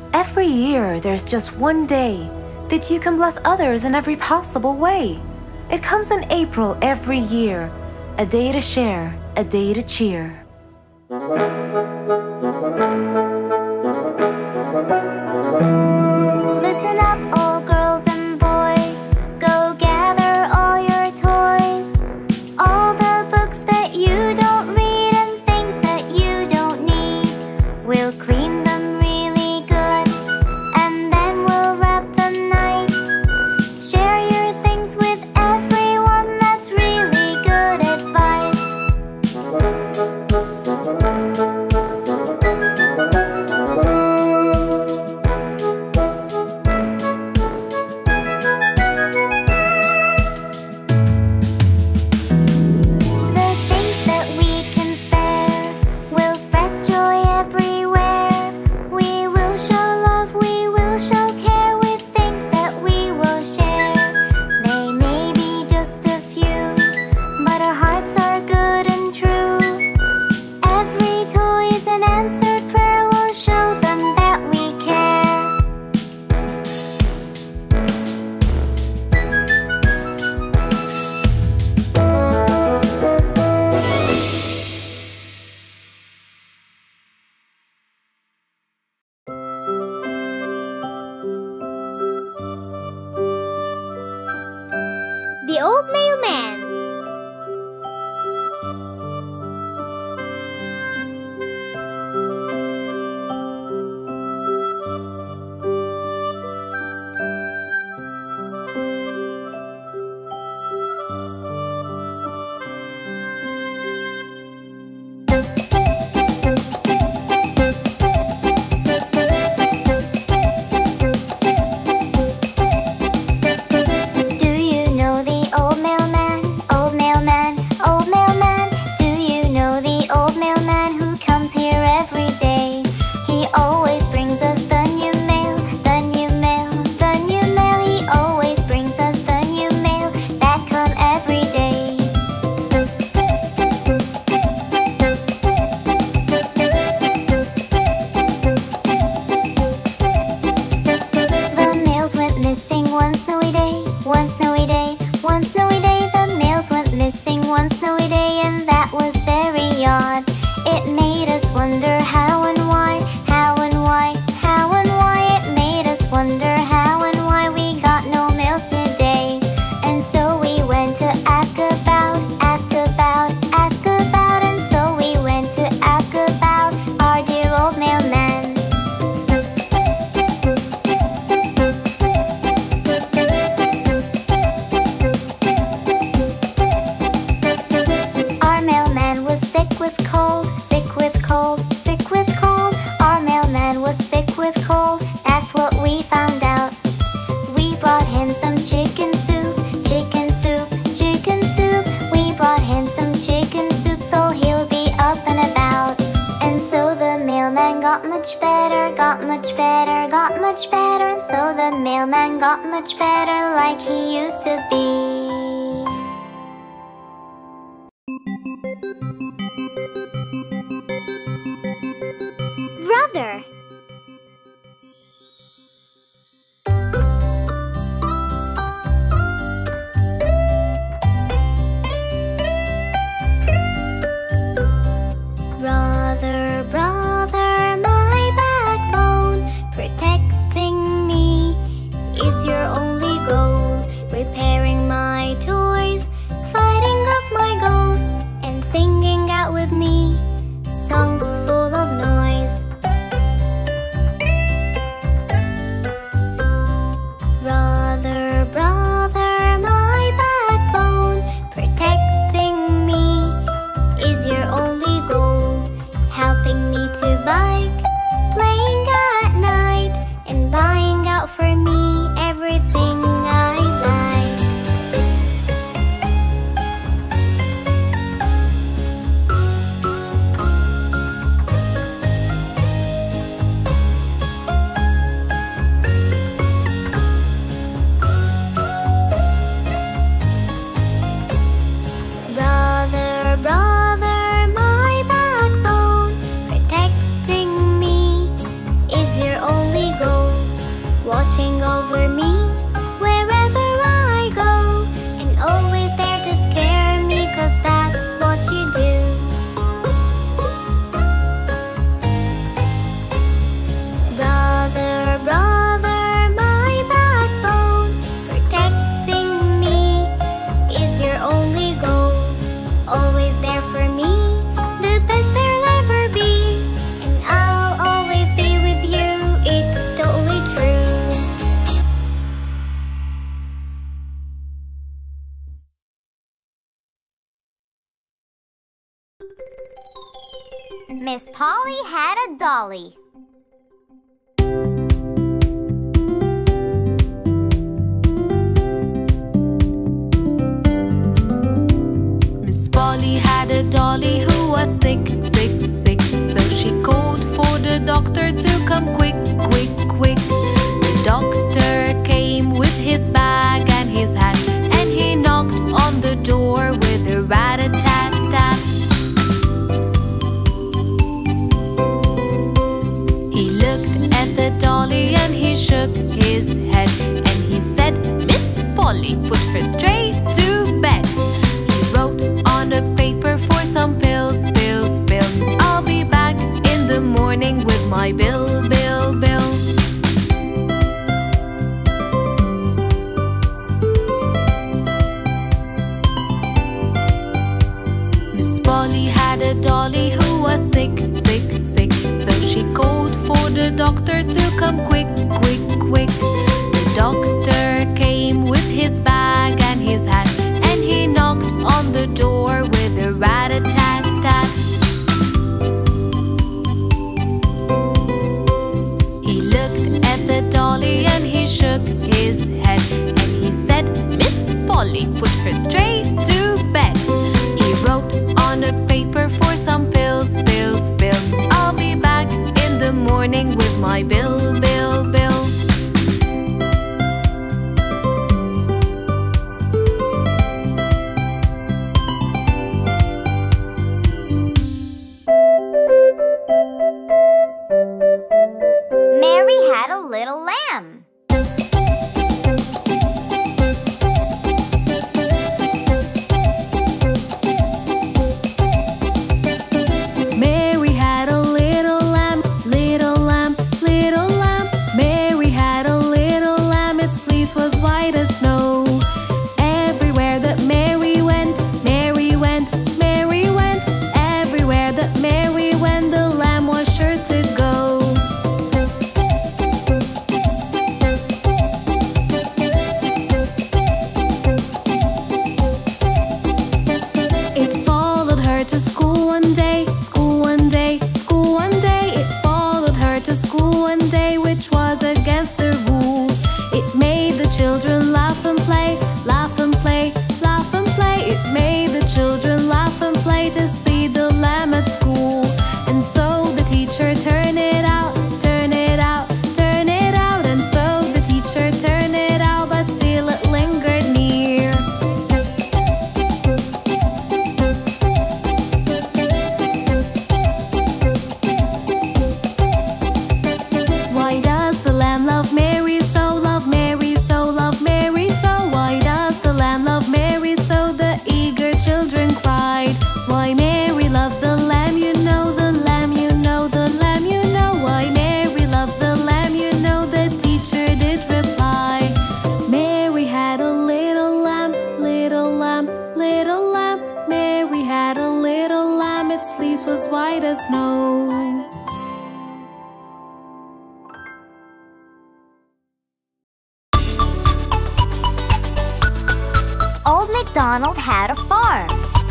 C: Every year, there's just one day that you can bless others in every possible way. It comes in April every year, a day to share, a day to cheer.
A: Listen up, all girls and boys. Go gather all your toys. All the books that you don't read and things that you don't need. We'll clean them really good and then we'll wrap them nice. Share your things with everyone, that's really good advice. The things that we can spare will spread joy everywhere. We will show love, we will show care with things that we will share. They may be just a few, but our hearts are good and true. Every toy is an answered prayer, we'll show them that we care.
D: The Old Mailman.
A: Do you know the old mailman? Old mailman, old mailman. Do you know the old mailman who comes here every day? He always brings us the new mail, the new mail, the new mail. He always brings us the new mail that come every day. The mails went missing one snowy day, one snowy day, one snowy day. The mails went missing one snowy day, and that was very odd. It made us wonder how and why, how and why, how and why. It made us wonder how and why we got no mails today. And so we went to ask about, ask about, ask about. And so we went to ask about our dear old mailman. Our mailman was sick with cold, sick with cold, sick with cold. Our mailman was sick with cold, that's what we found out. We brought him some chicken soup, chicken soup, chicken soup. We brought him some chicken soup so he'll be up and about. And so the mailman got much better, got much better, got much better. And so the mailman got much better like he used to be.
D: Brother.
A: Brother, brother, my backbone, protecting me is your only goal. Repairing my toys, fighting off my ghosts, and singing out with me songs full of noise. Miss Polly had a dolly.
B: Miss Polly had a dolly who was sick, sick, sick. So she called for the doctor to come quick, quick, quick. The doctor came with his bag and his hat, and he knocked on the door with a rat-a-tat-tat. He looked at the dolly and he shook his head, and he said, Miss Polly, put her straight to bed. He wrote on a paper for some pills, pills, pills. I'll be back in the morning with my bill, bill, bill. Miss Polly had a dolly who was sick, sick, sick. So she called for the doctor to come quick, quick, quick. The doctor came with his bag and his hat, and he knocked on the door with a rat-a-tat-tat. He looked at the dolly and he shook his head, and he said, Miss Polly, put her straight to bed. He wrote on a paper for some pills, pills, pills. I'll be back in the morning with my bill, bill, bill.
A: Mary had a little lamb.
B: Mary had a little lamb, little lamb, little lamb. Mary had a little lamb, its fleece was white as snow. Everywhere that Mary went, Mary went, Mary went. Everywhere that Mary went, the lamb was sure to go. It followed her to school one day, school one day, school one day. It followed her to school one day, which was against the rules. It made the children laugh and play, laugh and play, laugh and play. It made the children laugh and play to see the lamb at school. And so the teacher turned it out, turn it out, turn it out. And so the teacher turned it out, but still it lingered near. Why does the lamb love Mary so, love Mary so, love Mary so? Why does the lamb love Mary so? The eager children cried. Why Mary loved the lamb, you know, the lamb, you know, the lamb, you know. Why Mary loved the lamb, you know, the teacher did reply. Mary had a little lamb, little lamb, little lamb. Mary had a little lamb, its fleece was white as snow.
A: Old MacDonald had a farm.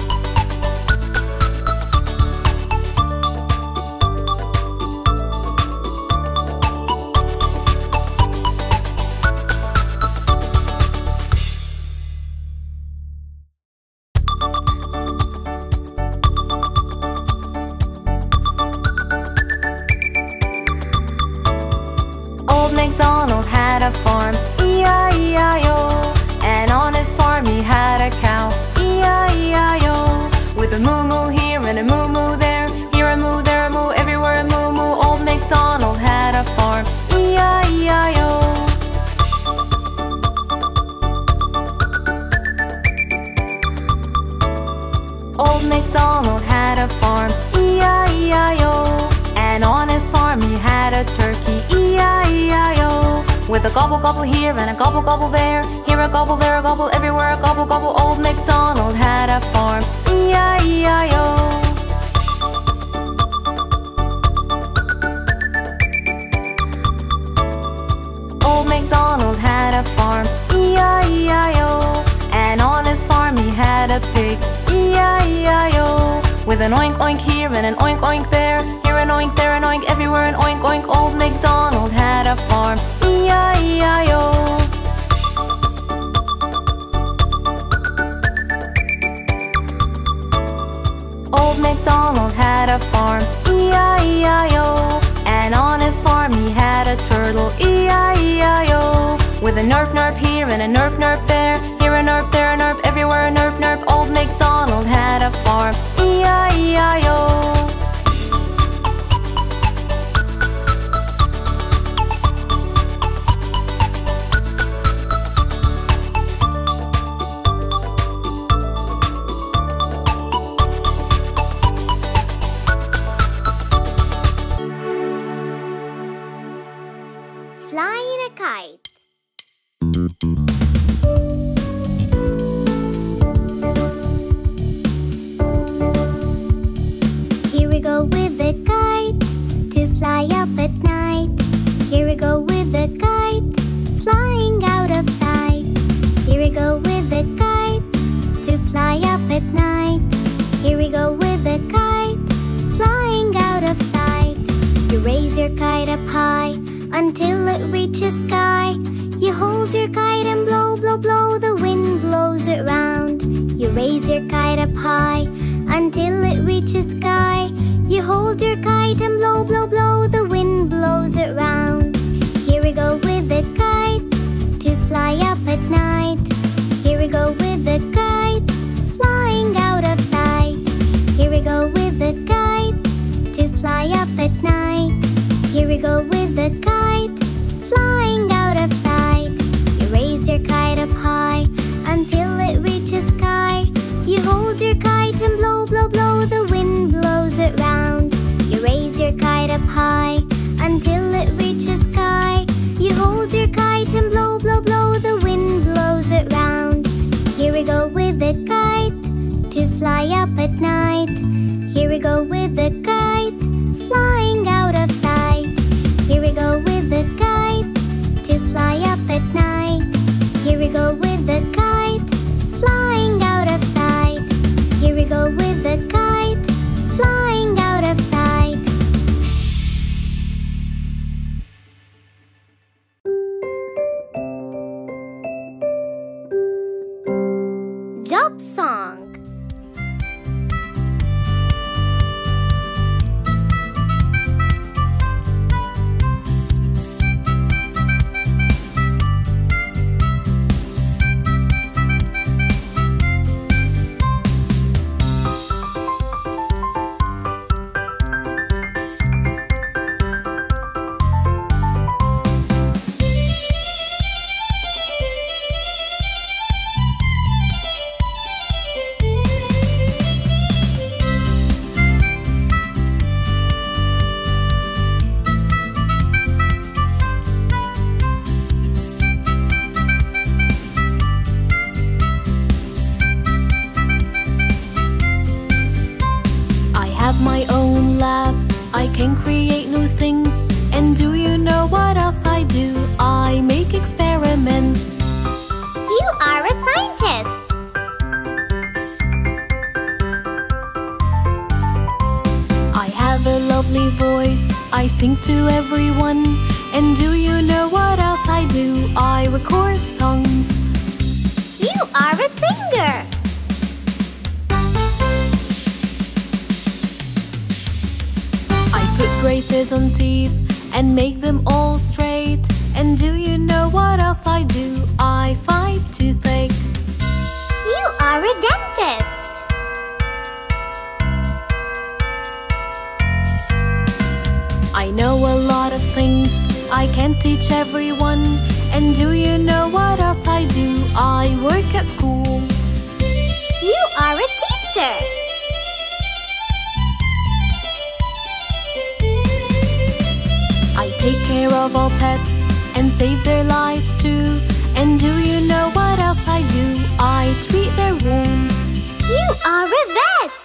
C: Old MacDonald had a farm, E I E I O. And on his farm he had a cow, E I E I O. With a moo-moo here and a moo-moo there, here a moo, there a moo, everywhere a moo-moo. Old MacDonald had a farm, E I E I O. Old MacDonald had a farm, E I E I O. And on his farm he had a turkey, E I E I O. With a gobble gobble here and a gobble gobble there, here a gobble, there a gobble, everywhere a gobble gobble. Old MacDonald had a farm, E I E I O. Old MacDonald had a farm, E I E I O. And on his farm he had a pig, E I E I O. With an oink oink here and an oink oink there, here an oink, there an oink, everywhere an oink oink. Old MacDonald had a farm, E I E I O. Old MacDonald had a farm, E I E I O. And on his farm he had a turtle, E I E I O. With a nerp nerp here and a nerp nerp there, here a nerp, there a nerp, everywhere a nerp nerp. Old MacDonald had a farm, E I E I O.
A: Flying a kite. Here we go with the kite to fly up at night. Here we go with the kite flying out of sight. Here we go with the kite to fly up at night. Here we go with the kite flying out of sight. You raise your kite up high until it reaches sky. You hold your kite and blow, blow, blow. The wind blows it round. You raise your kite up high until it reaches sky. You hold your kite and blow, blow, blow. The wind blows it round. Here we go with the kite to fly up at night. Here we go with the kite flying out of sight. Here we go with the kite to fly up at night. Here we go with the kite flying out of sight. You raise your kite up high until it reaches sky. You hold your kite and blow, blow, blow. The wind blows it round. You raise your kite up high until it reaches sky. You hold your kite and blow, blow, blow. The wind blows it round. Here we go with the kite to fly up at night. Here we go with the kite flying out of sight. Here we go with the kite to fly up at night. Here we go with the kite flying out of sight. Here we go with the kite flying out of sight. Job song.
B: My own lab, I can create new things. And do you know what else I do? I make experiments.
A: You are a scientist.
B: I have a lovely voice, I sing to everyone. And do you know what else I do? I record songs.
A: You are a singer.
B: Put braces on teeth and make them all straight. And do you know what else I do? I fight toothache.
A: You are a dentist.
B: I know a lot of things I can't teach everyone. And do you know what else I do? I work at school.
A: You are a teacher.
B: I take care of all pets and save their lives too. And do you know what else I do? I treat their wounds.
A: You are a vet.